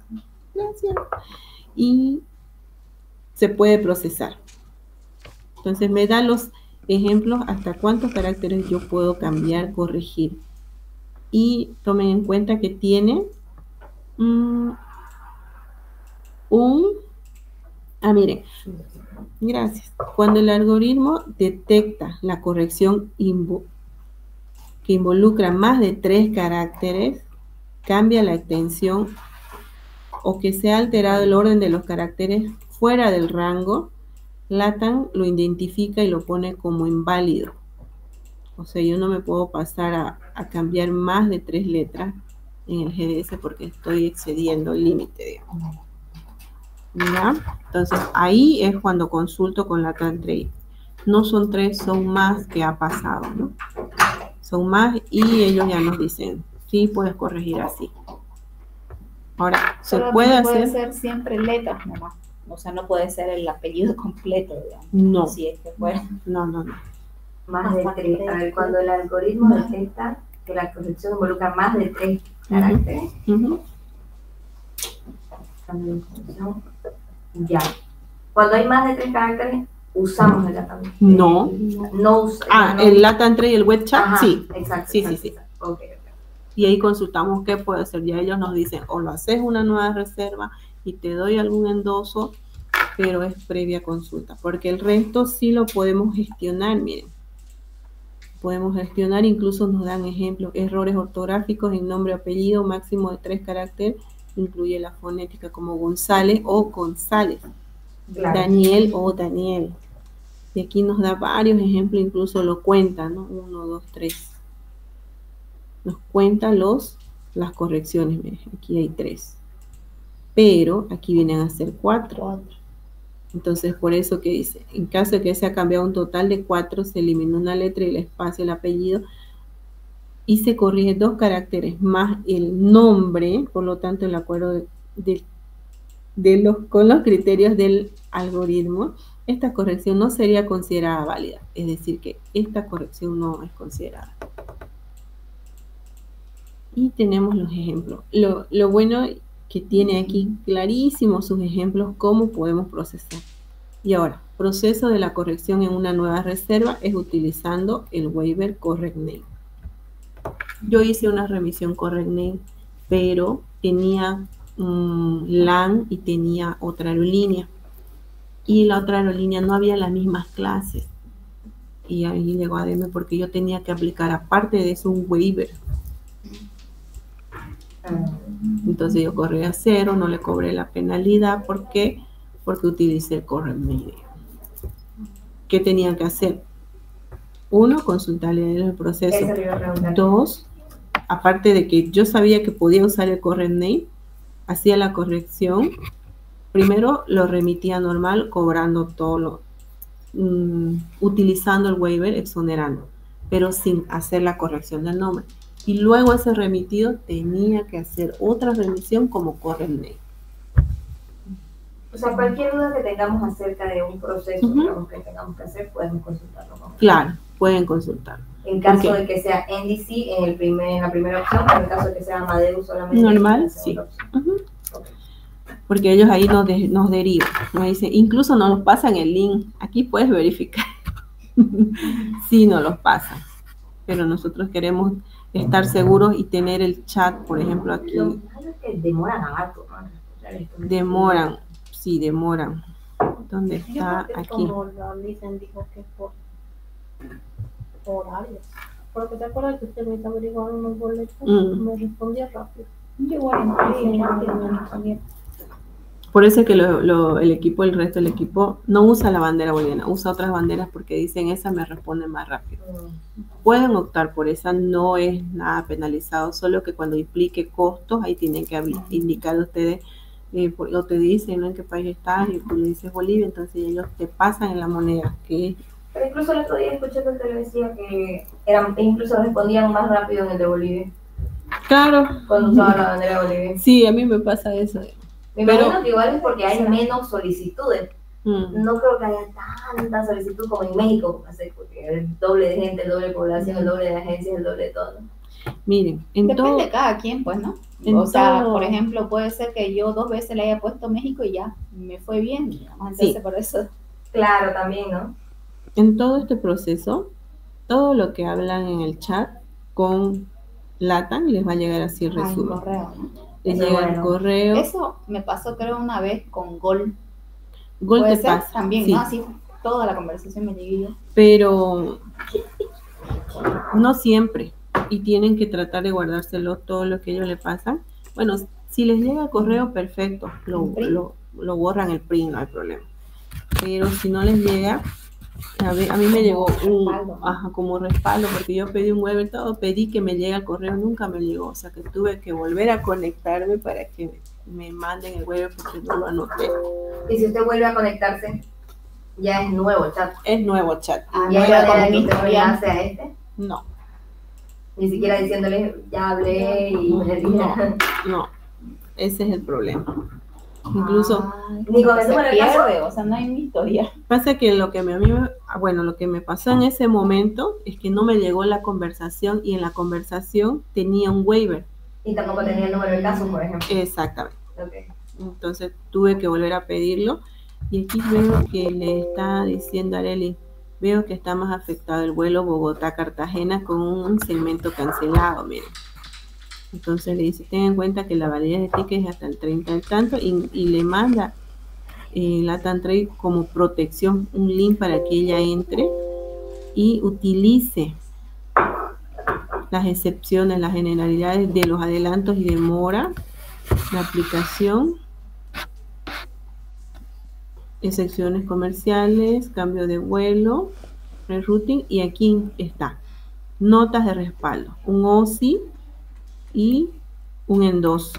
se puede procesar. Entonces me da los ejemplos hasta cuántos caracteres yo puedo cambiar, corregir. Y tomen en cuenta que tiene miren, Gracias. Cuando el algoritmo detecta la corrección que involucra más de 3 caracteres, cambia la extensión o que se ha alterado el orden de los caracteres fuera del rango, LATAM lo identifica y lo pone como inválido. O sea, yo no me puedo pasar a cambiar más de 3 letras en el GDS porque estoy excediendo el límite, digamos. ¿Ya? Entonces, ahí es cuando consulto con LATAM Trade. No son 3, son más que ha pasado, ¿no? Son más y ellos ya nos dicen, sí, puedes corregir así. Ahora, se puede hacer... Puede ser siempre letras nomás. O sea, no puede ser el apellido completo, digamos. No. Si es que fuera. No. Más de 3. A ver, cuando el algoritmo detecta que la corrección involucra más de 3 caracteres. Ya. Cuando hay más de 3 caracteres, usamos el LATAM. No. No el LATAM Trade y el web chat, ajá, sí. Exacto. Sí. Okay. Y ahí consultamos qué puede hacer. Ya ellos nos dicen, o lo haces una nueva reserva y te doy algún endoso, pero es previa consulta. Porque el resto sí lo podemos gestionar, miren. Podemos gestionar, incluso nos dan ejemplos, errores ortográficos en nombre, apellido, máximo de 3 caracteres, incluye la fonética como González o González, claro. Daniel o Daniel. Y aquí nos da varios ejemplos, incluso lo cuenta, ¿no? 1, 2, 3. Nos cuenta las correcciones, miren, aquí hay 3. Pero aquí vienen a ser 4. Entonces, por eso que dice, en caso de que se ha cambiado un total de 4, se elimina una letra y el espacio, el apellido, y se corrige 2 caracteres más el nombre, por lo tanto, el acuerdo con los criterios del algoritmo, esta corrección no sería considerada válida. Es decir, que esta corrección no es considerada. Y tenemos los ejemplos. Lo bueno que tiene aquí clarísimos sus ejemplos, cómo podemos procesar. Y ahora, proceso de la corrección en una nueva reserva es utilizando el waiver correct name. Yo hice una remisión correct name, pero tenía LAN y tenía otra aerolínea. Y la otra aerolínea no había las mismas clases. Y ahí llegó a DM porque yo tenía que aplicar, aparte de eso, un waiver. Entonces yo corrí a 0, no le cobré la penalidad. ¿Por qué? Porque utilicé el correct name. ¿Qué tenían que hacer? 1, consultarle el proceso. 2, aparte de que yo sabía que podía usar el correct name, hacía la corrección. Primero lo remitía normal, cobrando todo utilizando el waiver, exonerando, pero sin hacer la corrección del nombre. Y luego ese remitido tenía que hacer otra remisión como correct name. O sea, cualquier duda que tengamos acerca de un proceso que tengamos que hacer, podemos consultarlo. Claro, pueden consultarlo. En caso de que sea NDC en la primera opción, pero en caso de que sea Amadeus solamente. Normal, sí. Porque ellos ahí nos derivan, nos dicen, incluso nos pasan el link. Aquí puedes verificar. Sí, nos los pasan. Pero nosotros queremos estar seguros y tener el chat, por ejemplo, aquí. Lo malo es que demoran a gato, ¿no? Demoran. Sí, demoran. ¿Dónde está? Aquí. Como la dicen, dijo que es por horarios. Porque te acuerdas que usted me estaba averiguando unos boletos, me respondía rápido. Llegó a Por eso es que el equipo, el resto del equipo, no usa la bandera boliviana, usa otras banderas porque dicen esa me responde más rápido. Pueden optar por esa, no es nada penalizado, solo que cuando implique costos, ahí tienen que indicar ustedes, o te dicen, ¿no?, en qué país estás, y tú le dices Bolivia, entonces ellos te pasan en la moneda, que pero incluso el otro día escuché que usted le decía que incluso respondían más rápido en el de Bolivia. Claro. Cuando usaba la bandera boliviana. Sí, a mí me pasa eso. Me imagino que igual es porque hay menos solicitudes. No creo que haya tanta solicitud como en México, porque el doble de gente, el doble de población, el doble de agencias, el doble de todo. Miren, depende de cada quien, pues, ¿no? O sea, por ejemplo, puede ser que yo 2 veces le haya puesto México y ya me fue bien, digamos. Entonces, sí, por eso. Claro, también, ¿no? En todo este proceso, todo lo que hablan en el chat con LATAM les va a llegar así el resumen. Correo, ¿no? Les llega el correo. Eso me pasó, creo, una vez con Gol. Gol te pasa. También, sí. ¿no? Así toda la conversación me llegué yo. Pero no siempre. Y tienen que tratar de guardárselo todo lo que ellos le pasan. Bueno, si les llega el correo, perfecto. Lo borran el print, no hay problema. Pero si no les llega, a mí me llegó como respaldo, porque yo pedí un web y todo, pedí que me llegue el correo, nunca me llegó. O sea que tuve que volver a conectarme para que me manden el web porque no lo anoté. Y si usted vuelve a conectarse, ya es nuevo chat. Es nuevo chat. ¿Y hay manera que usted me enlace a este? No. Ni siquiera diciéndole, ya hablé y me no, ese es el problema. Incluso ni con el número de caso, o sea, no hay ni historia. Pasa que lo que me pasó en ese momento es que no me llegó la conversación y en la conversación tenía un waiver. Y tampoco tenía el número de caso, por ejemplo. Exactamente. Okay. Entonces tuve que volver a pedirlo y aquí veo que le está diciendo a Arely, veo que está más afectado el vuelo Bogotá-Cartagena con un segmento cancelado, miren. Entonces le dice, ten en cuenta que la validez de ticket es hasta el 30 del tanto y le manda LATAM Trade como protección un link para que ella entre y utilice las excepciones, las generalidades de los adelantos y demora, la aplicación, excepciones comerciales, cambio de vuelo, rerouting, y aquí está, notas de respaldo, un OSI y un endoso.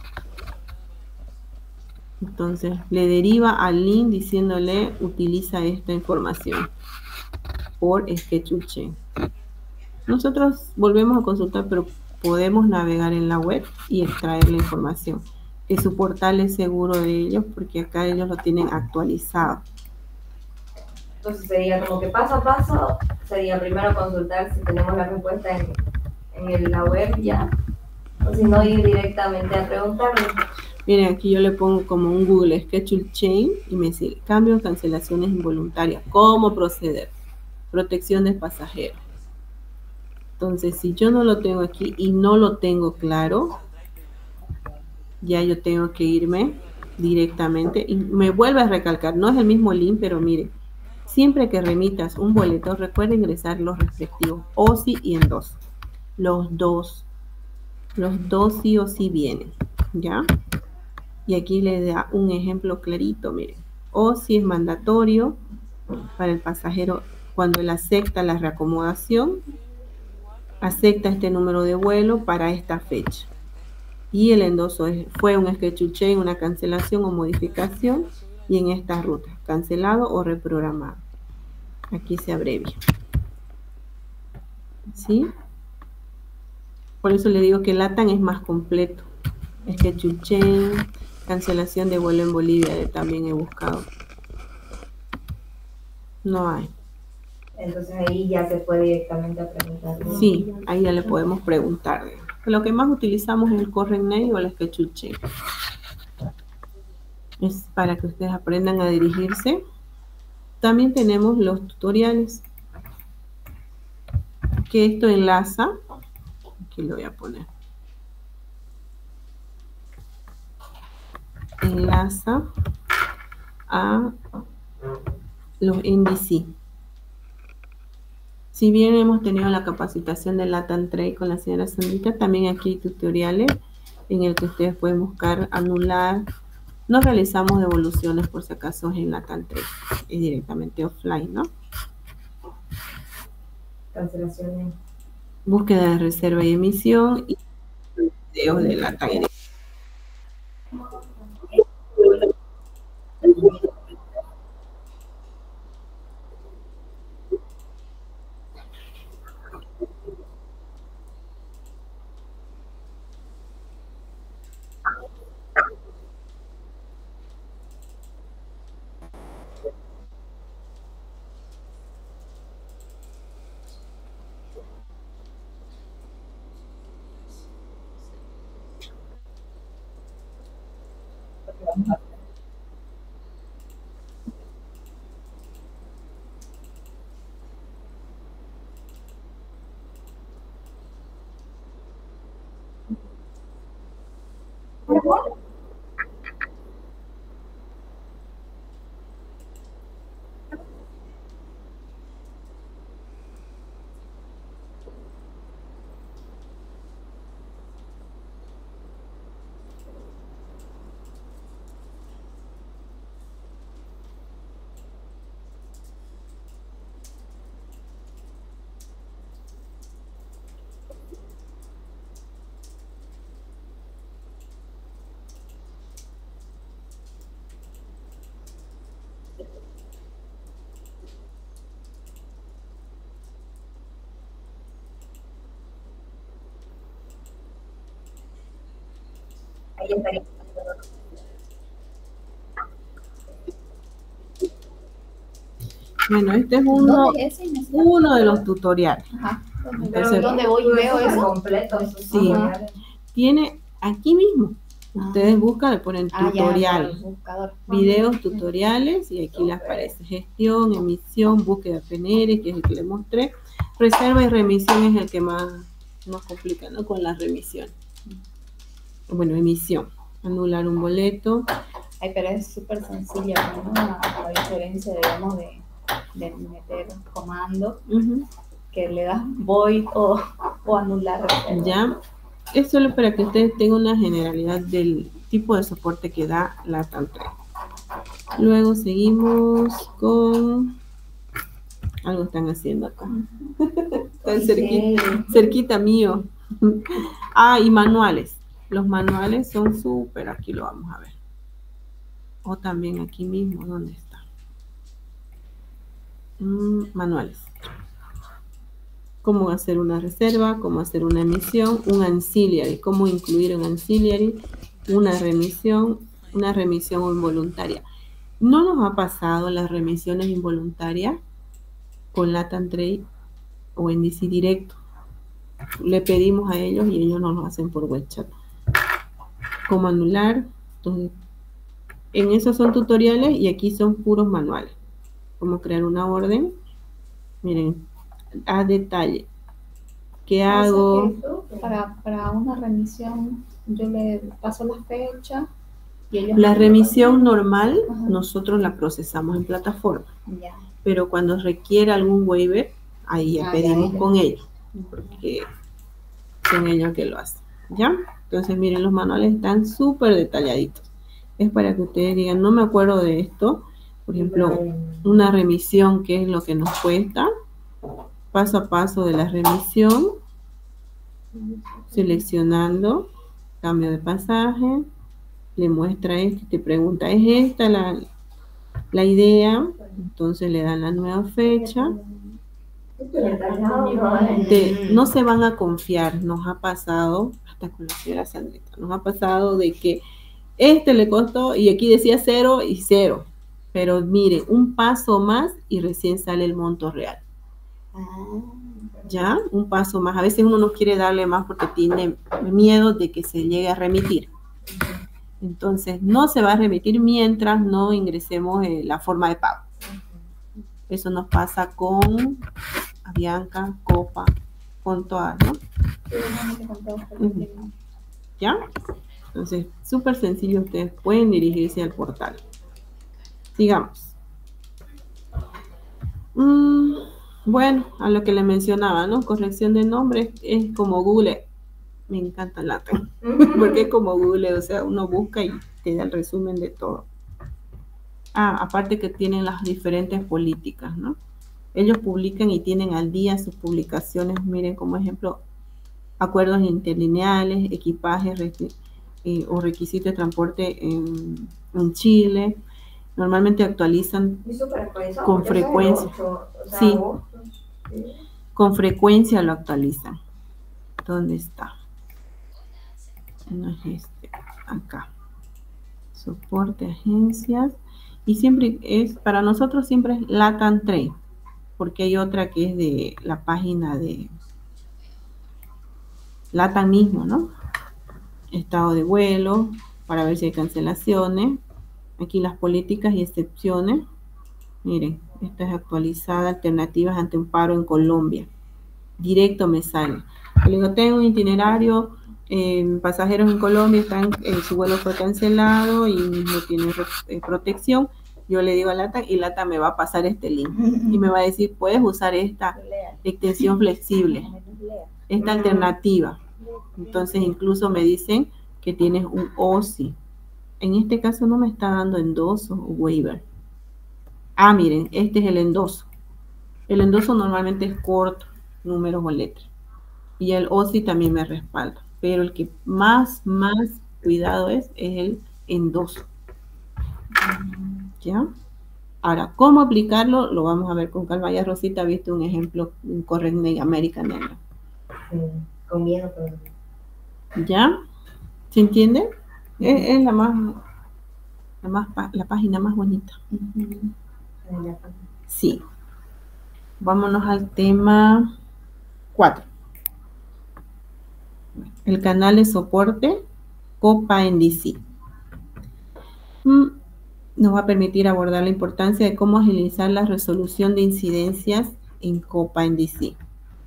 Entonces le deriva al link diciéndole utiliza esta información por Schedule Chain. Nosotros volvemos a consultar, pero podemos navegar en la web y extraer la información. Que su portal es seguro de ellos porque acá ellos lo tienen actualizado. Entonces sería como que paso a paso, sería primero consultar si tenemos la respuesta en la web ya, o si no ir directamente a preguntarle. Miren, aquí yo le pongo como un Google Schedule Chain y me dice cambios, cancelaciones involuntarias, cómo proceder, protección de pasajeros. Entonces, si yo no lo tengo aquí y no lo tengo claro, ya yo tengo que irme directamente y me vuelve a recalcar, no es el mismo link, pero miren, siempre que remitas un boleto, recuerda ingresar los respectivos OSI y endoso. Los dos sí o sí vienen, ¿ya? Y aquí le da un ejemplo clarito, miren. OSI es mandatorio para el pasajero cuando él acepta la reacomodación, acepta este número de vuelo para esta fecha. Y el endoso fue un schedule change, una cancelación o modificación, y en esta ruta, cancelado o reprogramado. Aquí se abrevia. ¿Sí? Por eso le digo que LATAM es más completo. Schedule change, cancelación de vuelo en Bolivia, también he buscado. No hay. Entonces ahí ya se puede directamente a preguntar. Sí, ahí ya le podemos preguntar. Lo que más utilizamos es el Correct Name o el Schedule Change. Es para que ustedes aprendan a dirigirse. También tenemos los tutoriales, que esto enlaza, aquí lo voy a poner, enlaza a los NDC. Si bien hemos tenido la capacitación de LATAM Trade con la señora Sandrita, también aquí hay tutoriales en el que ustedes pueden buscar, anular. No realizamos devoluciones por si acaso en LATAM Trade, es directamente offline, ¿no? Cancelaciones. Búsqueda de reserva y emisión y videos de LATAM. ahí estaría. Bueno, este es uno de los tutoriales. Ajá. Entonces, ¿dónde voy y veo eso? Completo. Sí. Tiene aquí mismo. Ustedes buscan, le ponen tutorial, videos tutoriales, y aquí les aparece gestión, emisión, búsqueda PNR, que es el que les mostré. Reserva y remisión es el que más nos complica, ¿no? Con la remisión. Bueno, emisión. Anular un boleto. Ay, pero es súper sencilla, ¿no? A diferencia, digamos, de meter comando, que le das void o anular. Ya. Es solo para que ustedes tengan una generalidad del tipo de soporte que da LATAM Trade. Luego seguimos con... Algo están haciendo acá. Están cerquita mío. Y manuales. Los manuales son súper, aquí lo vamos a ver. O también aquí mismo, ¿dónde está? Manuales. Cómo hacer una reserva, cómo hacer una emisión, un ancillary, cómo incluir un ancillary, una remisión involuntaria. ¿No nos ha pasado las remisiones involuntarias con LATAM Trade o en DC Directo? Le pedimos a ellos y ellos nos lo hacen por web chat. ¿Cómo anular? Entonces, en esos son tutoriales y aquí son puros manuales. Cómo crear una orden. Miren, a detalle. ¿Qué hago? Para una remisión, yo le paso la fecha. Y ellos la remisión normal, nosotros la procesamos en plataforma. Ya. Pero cuando requiere algún waiver, ahí ya pedimos con ellos. Porque son ellos que lo hacen. ¿Ya? Entonces, miren, los manuales están súper detalladitos. Es para que ustedes digan, no me acuerdo de esto. Por ejemplo, una remisión, ¿qué es lo que nos cuesta? Paso a paso de la remisión, seleccionando, cambio de pasaje, le muestra esto y te pregunta, ¿es esta la idea? Entonces le dan la nueva fecha. No se van a confiar, nos ha pasado, hasta con la señora Sandrita, nos ha pasado de que le costó y aquí decía 0 y 0, pero mire, un paso más y recién sale el monto real. Ya, un paso más. A veces uno no quiere darle más porque tiene miedo de que se llegue a remitir. Entonces, no se va a remitir mientras no ingresemos la forma de pago. Eso nos pasa con Avianca, Copa, con todas, ¿no? ¿Ya? Entonces, súper sencillo, ustedes pueden dirigirse al portal. Sigamos. Bueno, a lo que le mencionaba, ¿no? Corrección de nombre es como Google. Me encanta LATAM, porque es como Google, o sea, uno busca y te da el resumen de todo. Aparte que tienen las diferentes políticas, ¿no? Ellos publican y tienen al día sus publicaciones, miren como ejemplo, acuerdos interlineales, equipajes o requisitos de transporte en Chile. Normalmente actualizan con frecuencia. Sí, con frecuencia lo actualizan. ¿Dónde está? No es acá. Soporte, agencias. Y siempre para nosotros siempre es LATAM Trade, porque hay otra que es de la página de LATAM mismo, ¿no? Estado de vuelo, para ver si hay cancelaciones. Aquí las políticas y excepciones. Miren, esta es actualizada, alternativas ante un paro en Colombia. Directo me sale. Le digo, tengo un itinerario, pasajeros en Colombia, su vuelo fue cancelado y no tiene protección. Yo le digo a LATAM y LATAM me va a pasar este link. Y me va a decir, puedes usar esta extensión flexible, esta alternativa. Entonces incluso me dicen que tienes un OSI. En este caso no me está dando endoso o waiver. Miren, este es el endoso. El endoso normalmente es corto, números o letras. Y el OSI también me respalda. Pero el que más cuidado es el endoso. ¿Ya? Ahora, ¿cómo aplicarlo? Lo vamos a ver con calma. Ya Rosita ha visto un ejemplo en Correct American Airlines. Con miedo, pero... ¿Ya? ¿Se entiende? Es la página más bonita. Sí. Vámonos al tema 4. El canal de soporte Copa NDC. Nos va a permitir abordar la importancia de cómo agilizar la resolución de incidencias en Copa NDC.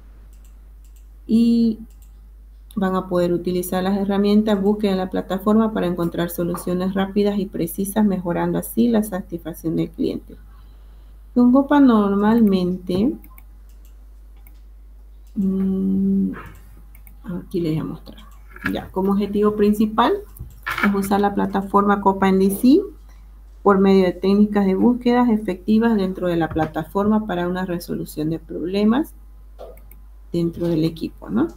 Y van a poder utilizar las herramientas búsqueda en la plataforma para encontrar soluciones rápidas y precisas, mejorando así la satisfacción del cliente. Con Copa normalmente, aquí les voy a mostrar. Ya, como objetivo principal es usar la plataforma Copa NDC por medio de técnicas de búsquedas efectivas dentro de la plataforma para una resolución de problemas dentro del equipo, ¿no?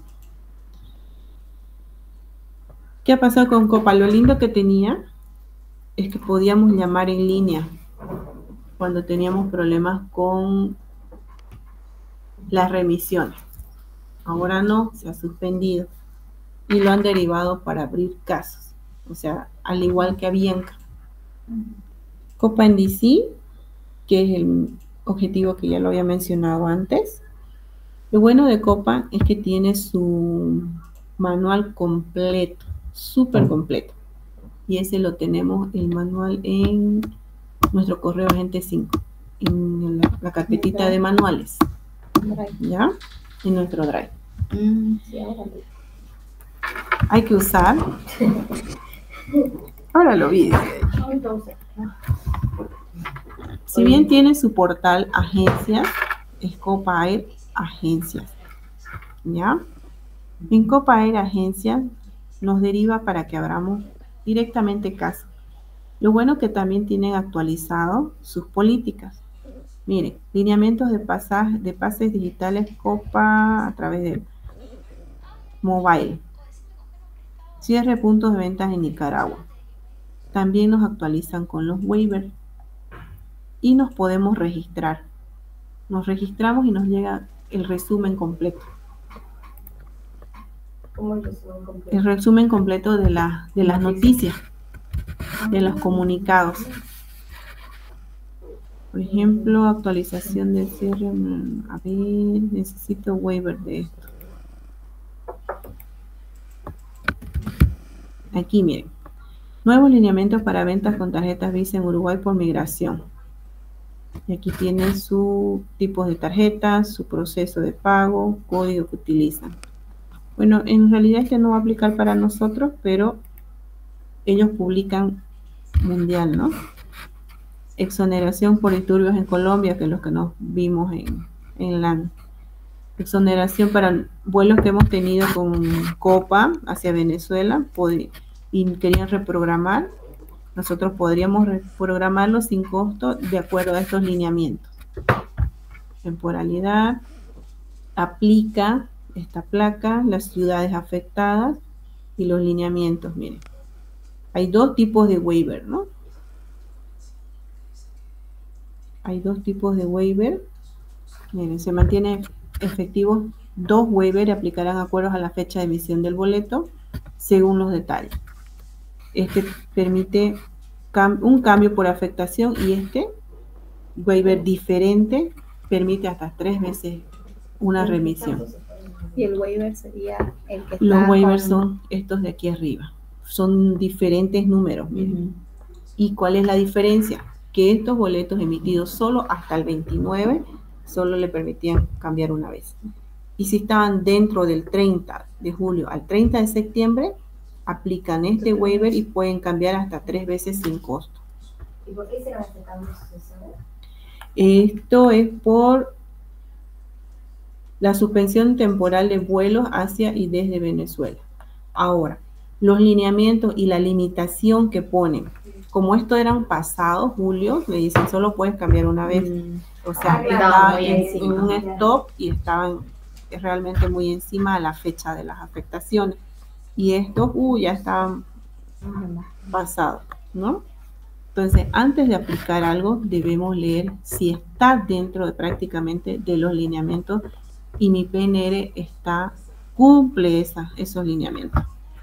¿Qué ha pasado con Copa? Lo lindo que tenía es que podíamos llamar en línea cuando teníamos problemas con las remisiones. Ahora no, se ha suspendido y lo han derivado para abrir casos. O sea, al igual que Avianca. Copa NDC, que es el objetivo que ya lo había mencionado antes. Lo bueno de Copa es que tiene su manual completo, súper completo. Y ese lo tenemos, el manual, en nuestro correo agente 5, en la carpetita de manuales. ¿Ya? En nuestro Drive. Sí, ahora Hay que usar. Ahora lo vi. Si bien tiene su portal agencias, es Copa Air Agencias. ¿Ya? En Copa Air Agencias nos deriva para que abramos directamente caso. Lo bueno que también tienen actualizado sus políticas. Miren, lineamientos de pases digitales Copa a través de mobile. Cierre puntos de ventas en Nicaragua. También nos actualizan con los waivers. Y nos podemos registrar. Nos registramos y nos llega el resumen completo. ¿Cómo el resumen completo? El resumen completo de las noticias, de los comunicados. Por ejemplo, actualización de cierre. A ver, necesito waiver de esto. Aquí miren. Nuevos lineamientos para ventas con tarjetas Visa en Uruguay por migración. Y aquí tienen su tipo de tarjetas, su proceso de pago, código que utilizan. Bueno, en realidad este no va a aplicar para nosotros, pero ellos publican mundial, ¿no? Exoneración por disturbios en Colombia, que es lo que nos vimos en la exoneración para vuelos que hemos tenido con Copa hacia Venezuela y querían reprogramar. Nosotros podríamos reprogramarlo sin costo de acuerdo a estos lineamientos. Temporalidad, aplica esta placa, las ciudades afectadas y los lineamientos. Miren, hay dos tipos de waiver, ¿no? Hay dos tipos de waiver. Miren, se mantiene efectivos 2 waivers y aplicarán acuerdos a la fecha de emisión del boleto según los detalles. Este permite un cambio por afectación y este waiver diferente permite hasta 3 veces una remisión. Y el waiver sería el que está. Los waivers son estos de aquí arriba. Son diferentes números, miren. ¿Y cuál es la diferencia? Que estos boletos emitidos solo hasta el 29 solo le permitían cambiar una vez. Y si estaban dentro del 30 de julio al 30 de septiembre, aplican este waiver y pueden cambiar hasta 3 veces sin costo. ¿Y por qué hicieron este cambio? Esto es por la suspensión temporal de vuelos hacia y desde Venezuela. Ahora, los lineamientos y la limitación que ponen, como esto eran pasados, julio, le dicen solo puedes cambiar una vez. O sea, estaban en un stop y estaban realmente muy encima de la fecha de las afectaciones. Y estos ya estaban pasados, ¿no? Entonces, antes de aplicar algo, debemos leer si está dentro de prácticamente de los lineamientos y mi PNR cumple esos lineamientos.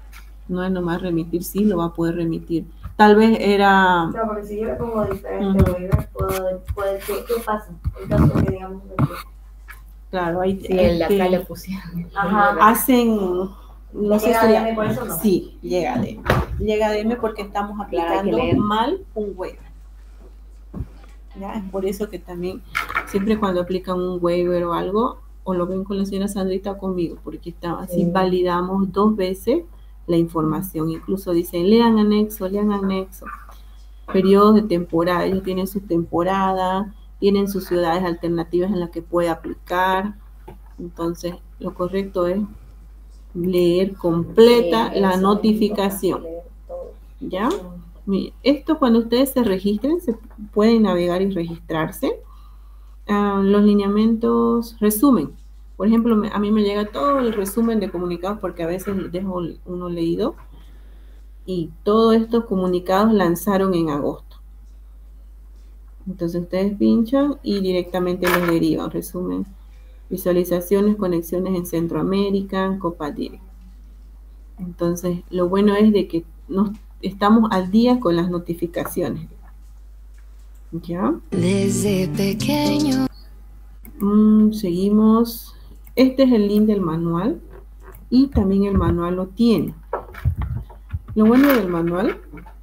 No es nomás remitir, sí lo va a poder remitir. Tal vez era... No, porque si yo le pongo diferente waiver, ¿qué pasa? En caso de que digamos... Claro, hay, sí, el de acá le pusieron. Ajá. Hacen... No sé ¿Llega si DM por eso no? Sí, llega DM. Llega DM porque estamos aplicando mal un waiver. ¿Ya? Es por eso que también, siempre cuando aplican un waiver o algo, o lo ven con la señora Sandrita o conmigo, porque así validamos 2 veces la información. Incluso dicen, lean anexo. Periodos de temporada, ellos tienen su temporada, tienen sus ciudades alternativas en las que puede aplicar. Entonces, lo correcto es leer completa la notificación. ¿Ya? Esto cuando ustedes se registren, se pueden navegar y registrarse. Los lineamientos resumen. Por ejemplo, a mí me llega todo el resumen de comunicados porque a veces dejo uno leído. Y todos estos comunicados lanzaron en agosto. Entonces ustedes pinchan y directamente los derivan. Resumen, visualizaciones, conexiones en Centroamérica, Copa Direct. Entonces, lo bueno es de que estamos al día con las notificaciones. ¿Ya? Desde pequeño. Seguimos. Este es el link del manual y también el manual lo tiene. Lo bueno del manual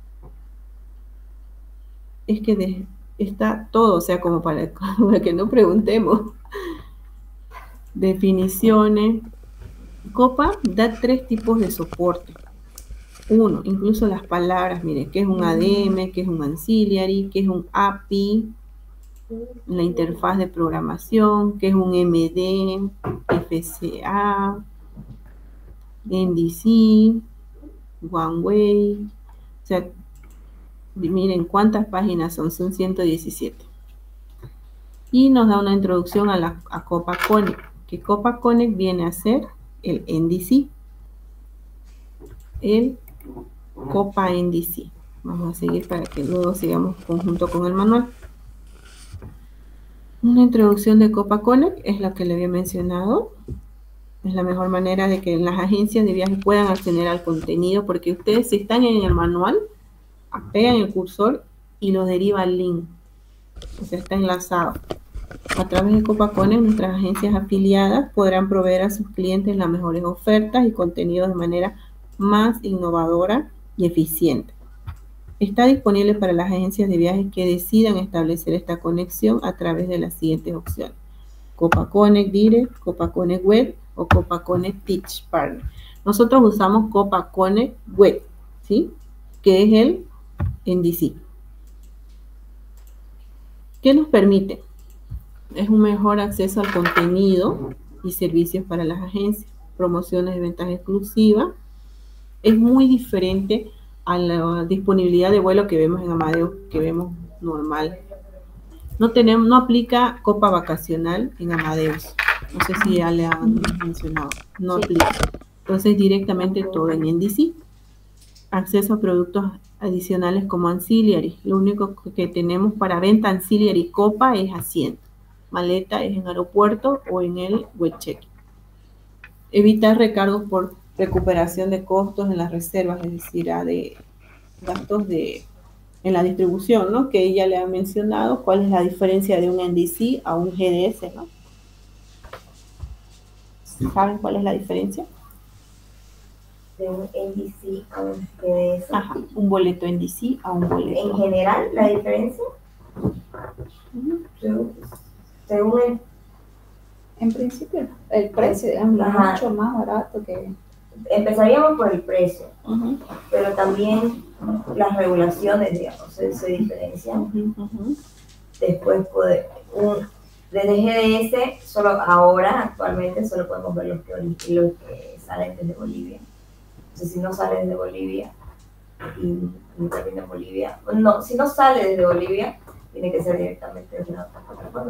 es que está todo, o sea, como para que no preguntemos. Definiciones. Copa da 3 tipos de soporte. 1, incluso las palabras, miren, que es un ADM, que es un ancillary, que es un API, la interfaz de programación, que es un MD, FCA, NDC, One Way. O sea, miren cuántas páginas son 117. Y nos da una introducción a Copa Connect, que Copa Connect viene a ser el NDC, el Copa NDC. Vamos a seguir para que luego sigamos conjunto con el manual. Una introducción de Copa Connect es la que le había mencionado. Es la mejor manera de que las agencias de viajes puedan acceder al contenido, porque ustedes, si están en el manual, pegan el cursor y lo deriva al link. O sea, está enlazado. A través de Copa Connect, nuestras agencias afiliadas podrán proveer a sus clientes las mejores ofertas y contenidos de manera más innovadora y eficiente. Está disponible para las agencias de viajes que decidan establecer esta conexión a través de las siguientes opciones: Copa Connect Direct, Copa Connect Web o Copa Connect Teach Partner. Nosotros usamos Copa Connect Web, ¿sí? Que es el NDC. ¿Qué nos permite? Es un mejor acceso al contenido y servicios para las agencias, promociones de ventaja exclusiva. Es muy diferente a la disponibilidad de vuelo que vemos en Amadeus, que vemos normal. No aplica Copa Vacacional en Amadeus. No sé si ya le han mencionado. No aplica. Entonces directamente todo en NDC. Acceso a productos adicionales como ancillary. Lo único que tenemos para venta ancillary Copa es asiento. Maleta es en aeropuerto o en el web check. Evitar recargos por recuperación de costos en las reservas, es decir, de gastos en la distribución, ¿no? Que ella le ha mencionado cuál es la diferencia de un NDC a un GDS, ¿no? ¿Saben cuál es la diferencia? De un NDC a un GDS. Ajá, un boleto NDC a un boleto. ¿En general la diferencia? Según el... En principio, el precio es mucho más barato que... Empezaríamos por el precio, pero también las regulaciones, digamos, se diferencian. Después, desde GDS, actualmente, solo podemos ver los que salen desde Bolivia. Entonces, si no sale desde Bolivia y termina en Bolivia, no, si no sale desde Bolivia, tiene que ser directamente desde la otra plataforma.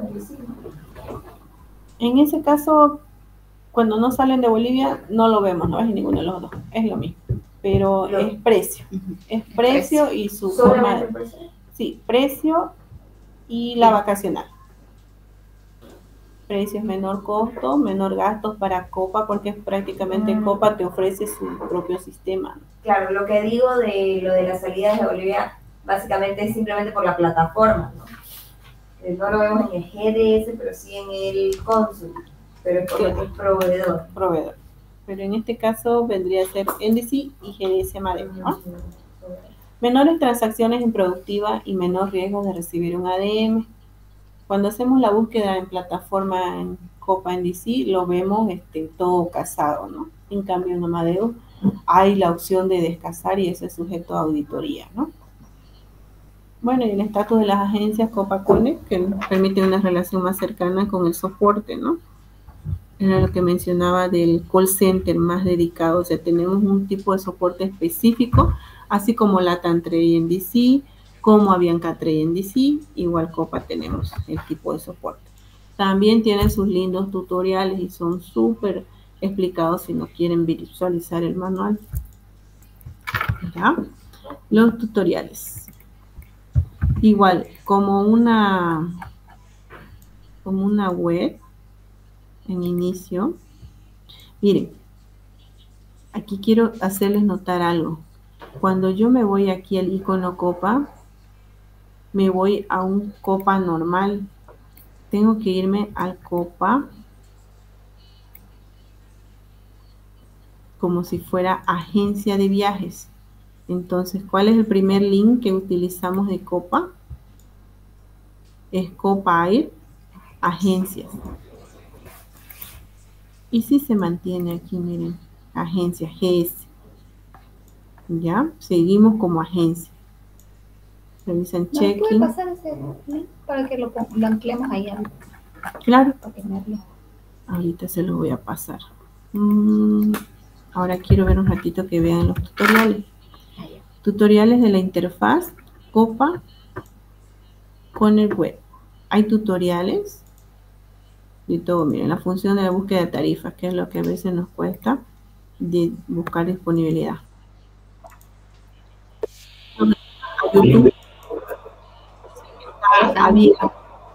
En ese caso, cuando no salen de Bolivia, no lo vemos, no es ninguno de los dos, es lo mismo, pero es precio, es precio y su forma de... precio. Sí, precio y la vacacional. precios, menor costo, menor gastos para Copa, porque prácticamente Copa te ofrece su propio sistema. Claro, lo que digo de lo de las salidas de Bolivia, básicamente es simplemente por la plataforma, ¿no? No lo vemos en el GDS, pero sí en el cónsul, pero es porque es proveedor. Pero en este caso vendría a ser NDC y GDS Amadeo, ¿no? Menores transacciones improductivas y menor riesgo de recibir un ADM. Cuando hacemos la búsqueda en plataforma en Copa NDC, lo vemos todo casado, ¿no? En cambio en Amadeo hay la opción de descasar y eso es sujeto a auditoría, ¿no? Bueno, y el estatus de las agencias Copa Connect, que nos permite una relación más cercana con el soporte, ¿no? Era lo que mencionaba del call center más dedicado, o sea, tenemos un tipo de soporte específico, así como Latam Trade NDC, como Avianca Trade NDC, igual Copa tenemos el tipo de soporte. También tienen sus lindos tutoriales y son súper explicados si no quieren visualizar el manual. ¿Ya? Los tutoriales. Igual, como una web en inicio. Miren, aquí quiero hacerles notar algo. Cuando yo me voy aquí al icono Copa, me voy a un Copa normal. Tengo que irme al Copa como si fuera agencia de viajes. Entonces, ¿cuál es el primer link que utilizamos de Copa? Es Copa Air, agencias. Y si se mantiene aquí, miren, agencia GS. ¿Ya? Seguimos como agencia. Revisan check-in. ¿Puede pasar ese link para que lo anclemos ahí? Claro. Para tenerlo. Ahorita se lo voy a pasar. Ahora quiero ver un ratito que vean los tutoriales. Tutoriales de la interfaz Copa con el web. Hay tutoriales de todo. Miren, la función de la búsqueda de tarifas, que es lo que a veces nos cuesta de buscar disponibilidad. YouTube. Abierto.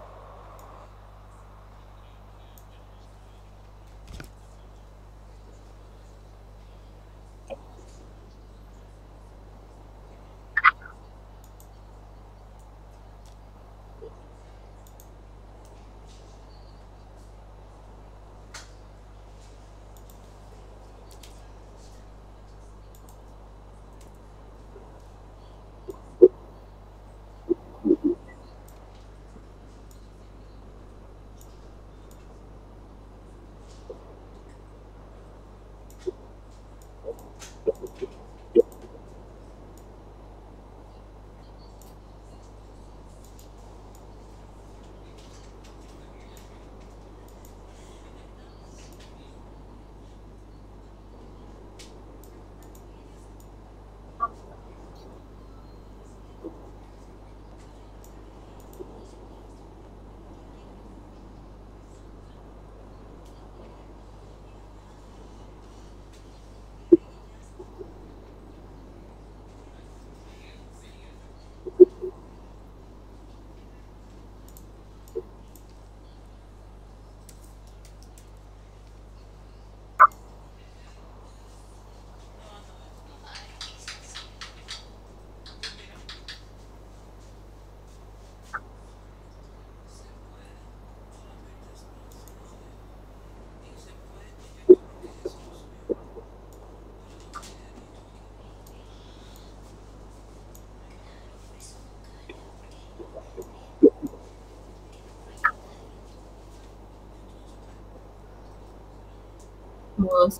Modos.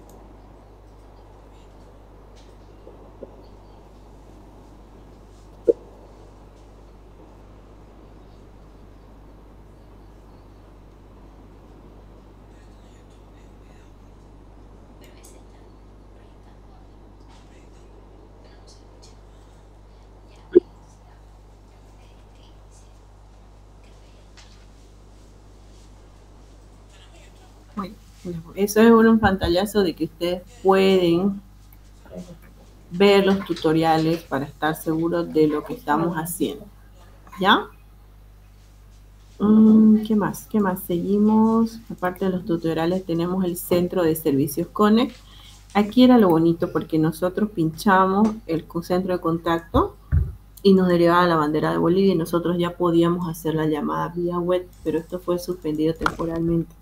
Bueno, eso es un pantallazo de que ustedes pueden ver los tutoriales para estar seguros de lo que estamos haciendo. ¿Ya? ¿Qué más? ¿Qué más? Seguimos. Aparte de los tutoriales, tenemos el centro de servicios Connect. Aquí era lo bonito porque nosotros pinchamos el centro de contacto y nos derivaba a la bandera de Bolivia y nosotros ya podíamos hacer la llamada vía web, pero esto fue suspendido temporalmente.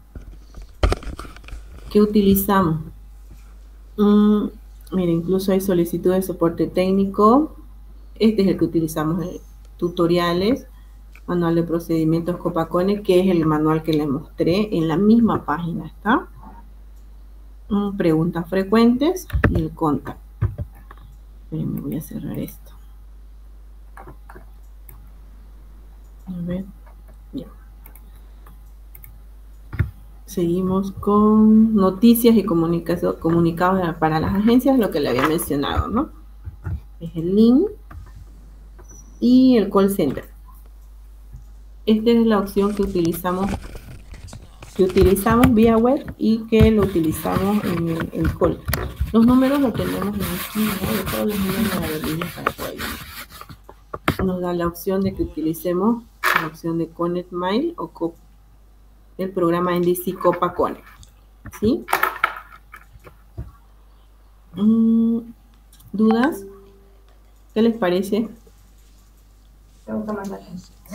¿Qué utilizamos? Mira, incluso hay solicitud de soporte técnico. Este es el que utilizamos en tutoriales, manual de procedimientos Copacone, que es el manual que les mostré en la misma página, ¿está? Preguntas frecuentes y el contact. Me voy a cerrar esto. A ver, ya. Seguimos con noticias y comunicados para las agencias, lo que le había mencionado, ¿no? Es el link y el call center. Esta es la opción que utilizamos vía web y que lo utilizamos en el call. Los números lo tenemos aquí, ¿no? De todos los números de la línea para poder. Nos da la opción de que utilicemos la opción de Connect Mail o el programa NDC Copa Connect, ¿sí? ¿Dudas? ¿Qué les parece? Me gusta más Latam.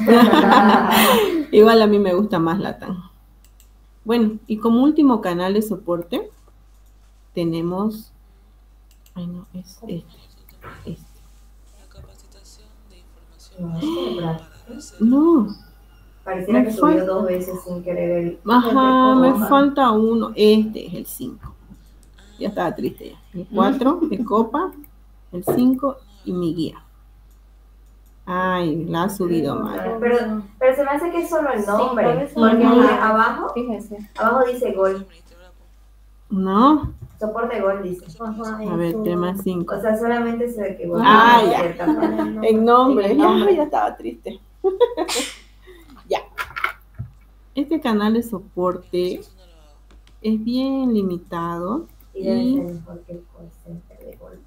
Igual a mí me gusta más Latam. Bueno, y como último canal de soporte tenemos, ay no, es este. No. Pareciera que subió 2 veces sin querer. Ajá, me falta uno. Este es el 5. Ya estaba triste ya. El 4 de Copa, el 5 y mi guía. Ay, la ha subido mal. Pero se me hace que es solo el nombre. Sí, porque abajo, fíjese. Abajo dice Gol. No. Soporte Gol dice. A ver, tema 5. O sea, solamente se ve que Gol. Ah, ya. En nombre. Ya estaba triste. Ya. Este canal de soporte es bien limitado. Y debe ser mejor que el call center de Gol.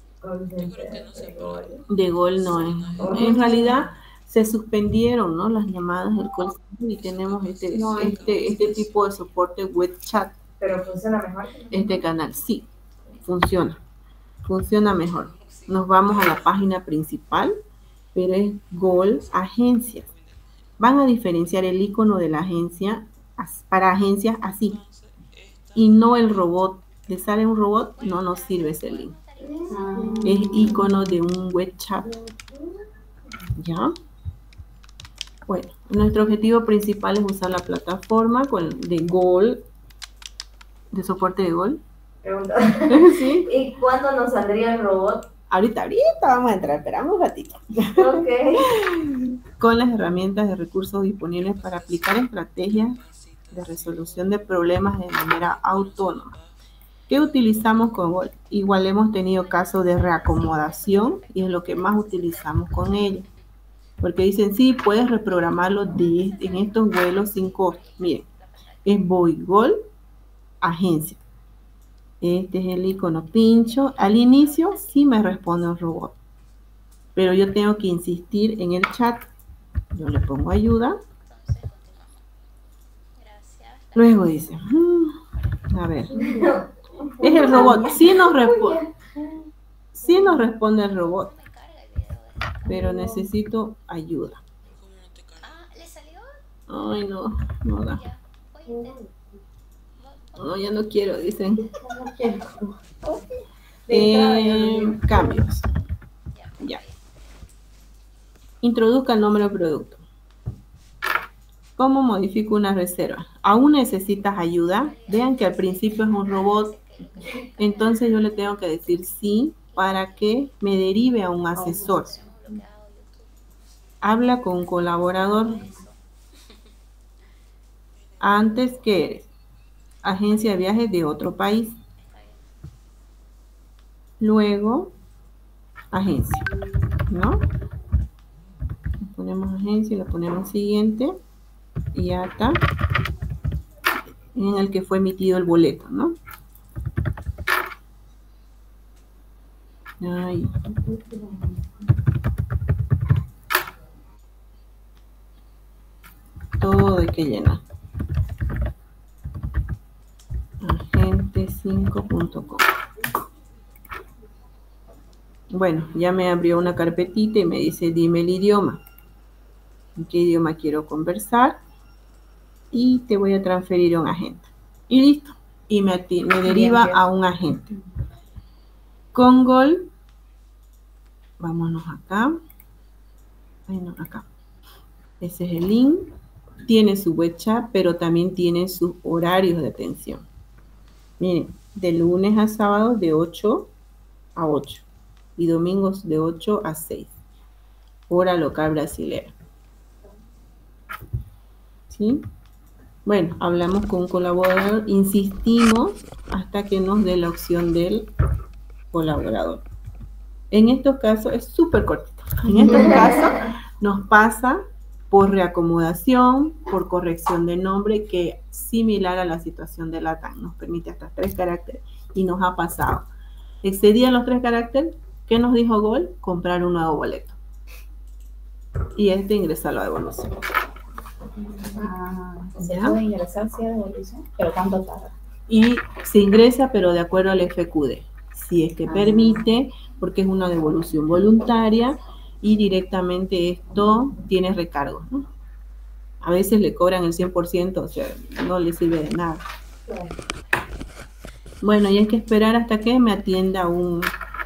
De Gol no es. En realidad se suspendieron, ¿no? Las llamadas del call center y tenemos este tipo de soporte web chat. Pero funciona mejor. Este canal sí funciona mejor. Nos vamos a la página principal, pero es Gol Agencias. Van a diferenciar el icono de la agencia para agencias así y no el robot. ¿Le sale un robot? No nos sirve ese link. Es icono de un web chat. ¿Ya? Bueno, nuestro objetivo principal es usar la plataforma de Gol, de soporte de Gol. Pregunta. ¿Sí? ¿Y cuándo nos saldría el robot? Ahorita vamos a entrar, esperamos un ratito. Ok. Con las herramientas de recursos disponibles para aplicar estrategias de resolución de problemas de manera autónoma. ¿Qué utilizamos con Gol? Igual hemos tenido casos de reacomodación y es lo que más utilizamos con ellos. Porque dicen, sí, puedes reprogramarlo en estos vuelos sin costo. Miren, es Voy Gol Agencia. Este es el icono, pincho. Al inicio sí me responde un robot, pero yo tengo que insistir en el chat. Yo le pongo ayuda. Luego dice, a ver, es el robot. Sí nos responde el robot, pero necesito ayuda. Ay, no da. No, ya no quiero, dicen. Cambios. Ya. Introduzca el nombre del producto. ¿Cómo modifico una reserva? ¿Aún necesitas ayuda? Vean que al principio es un robot. Entonces yo le tengo que decir sí para que me derive a un asesor. Habla con un colaborador. Antes, ¿qué eres? Agencia de viajes de otro país. Luego, agencia, ¿no? Le ponemos agencia y le ponemos siguiente. Y ya está. En el que fue emitido el boleto, ¿no? Ay. que llenar. Agente5.com. Bueno, ya me abrió una carpetita y me dice, dime el idioma. ¿En qué idioma quiero conversar? Y te voy a transferir a un agente. Y listo. Y me deriva a un agente. Con Gol, vámonos acá. Ay, no, acá. Ese es el link. Tiene su web chat, pero también tiene sus horarios de atención. Miren, de lunes a sábado de 8 a 8 y domingos de 8 a 6. Hora local brasilera. ¿Sí? Bueno, hablamos con un colaborador, insistimos hasta que nos dé la opción del colaborador. En estos casos es súper cortito. En estos casos nos pasa por reacomodación, por corrección de nombre, que es similar a la situación de LATAM. Nos permite hasta 3 caracteres y nos ha pasado. Excedía los 3 caracteres, ¿qué nos dijo Gol? Comprar un nuevo boleto. Y ingresa a la devolución. Se puede ingresar si hay devolución, pero ¿cuánto tarda? Y se ingresa, pero de acuerdo al FQD. Si es que permite, porque es una devolución voluntaria y directamente esto tiene recargos, ¿no? A veces le cobran el 100%, o sea, no le sirve de nada. Bueno, y hay que esperar hasta que me atienda un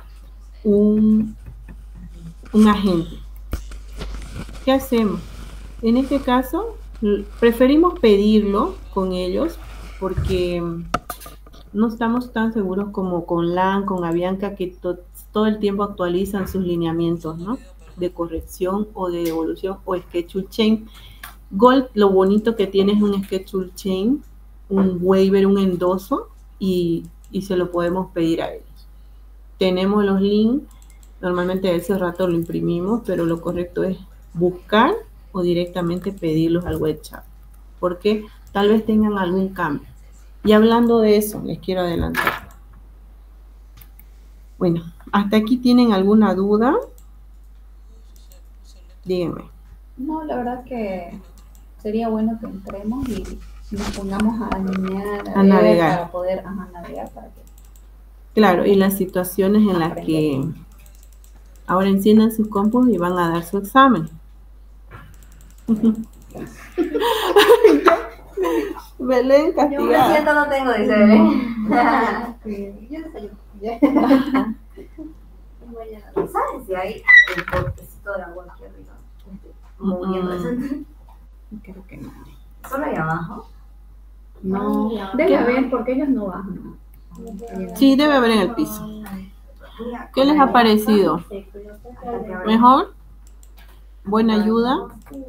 agente. ¿Qué hacemos? En este caso, preferimos pedirlo con ellos porque no estamos tan seguros como con LAN, con Avianca, que todo el tiempo actualizan sus lineamientos, ¿no? De corrección o de devolución o schedule change. Gol, lo bonito que tiene es un schedule change, un waiver, un endoso y se lo podemos pedir a ellos. Tenemos los links, normalmente ese rato lo imprimimos, pero lo correcto es buscar o directamente pedirlos al web chat, porque tal vez tengan algún cambio. Y hablando de eso, les quiero adelantar. Bueno, ¿hasta aquí tienen alguna duda? Díganme. No, la verdad que sería bueno que entremos y nos pongamos a navegar para poder navegar. Claro, y las situaciones en las que ahora enciendan sus compus y van a dar su examen. Belén, castigada. Yo me siento, no tengo, dice Belén. Yo desayuno. ¿Sabes si hay el cortecito de agua aquí arriba? Moviéndose. Creo que no. ¿Solo ahí abajo? No, debe haber porque ellos no bajan. Sí, debe haber en el piso. ¿Qué les ha parecido? ¿Mejor? ¿Buena ayuda?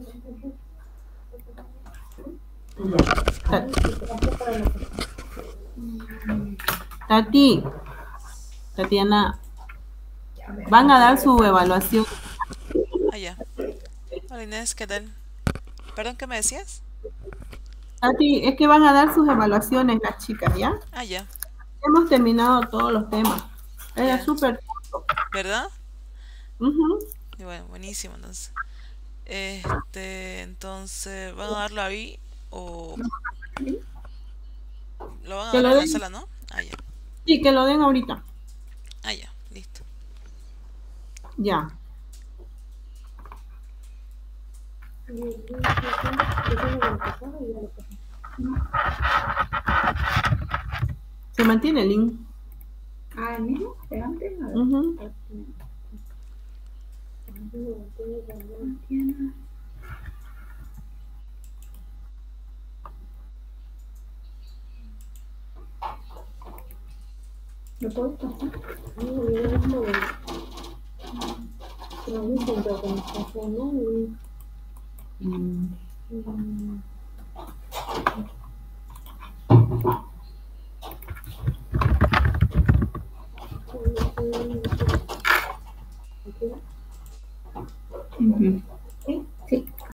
Tatiana, van a dar su evaluación. Ya. Hola Inés, ¿qué tal? ¿Perdón, qué me decías? Tati, es que van a dar sus evaluaciones las chicas, ¿ya? Ya. Hemos terminado todos los temas. Era súper corto. ¿Verdad? Y bueno, buenísimo, entonces. Entonces, ¿van a darlo ahí o...? Lo van a dar en la sala, ¿no? Ya. Sí, que lo den ahorita. Ya, listo. Ya. Se mantiene el link. ¿El mismo? ¿De antes? ¿Lo puedo pasar?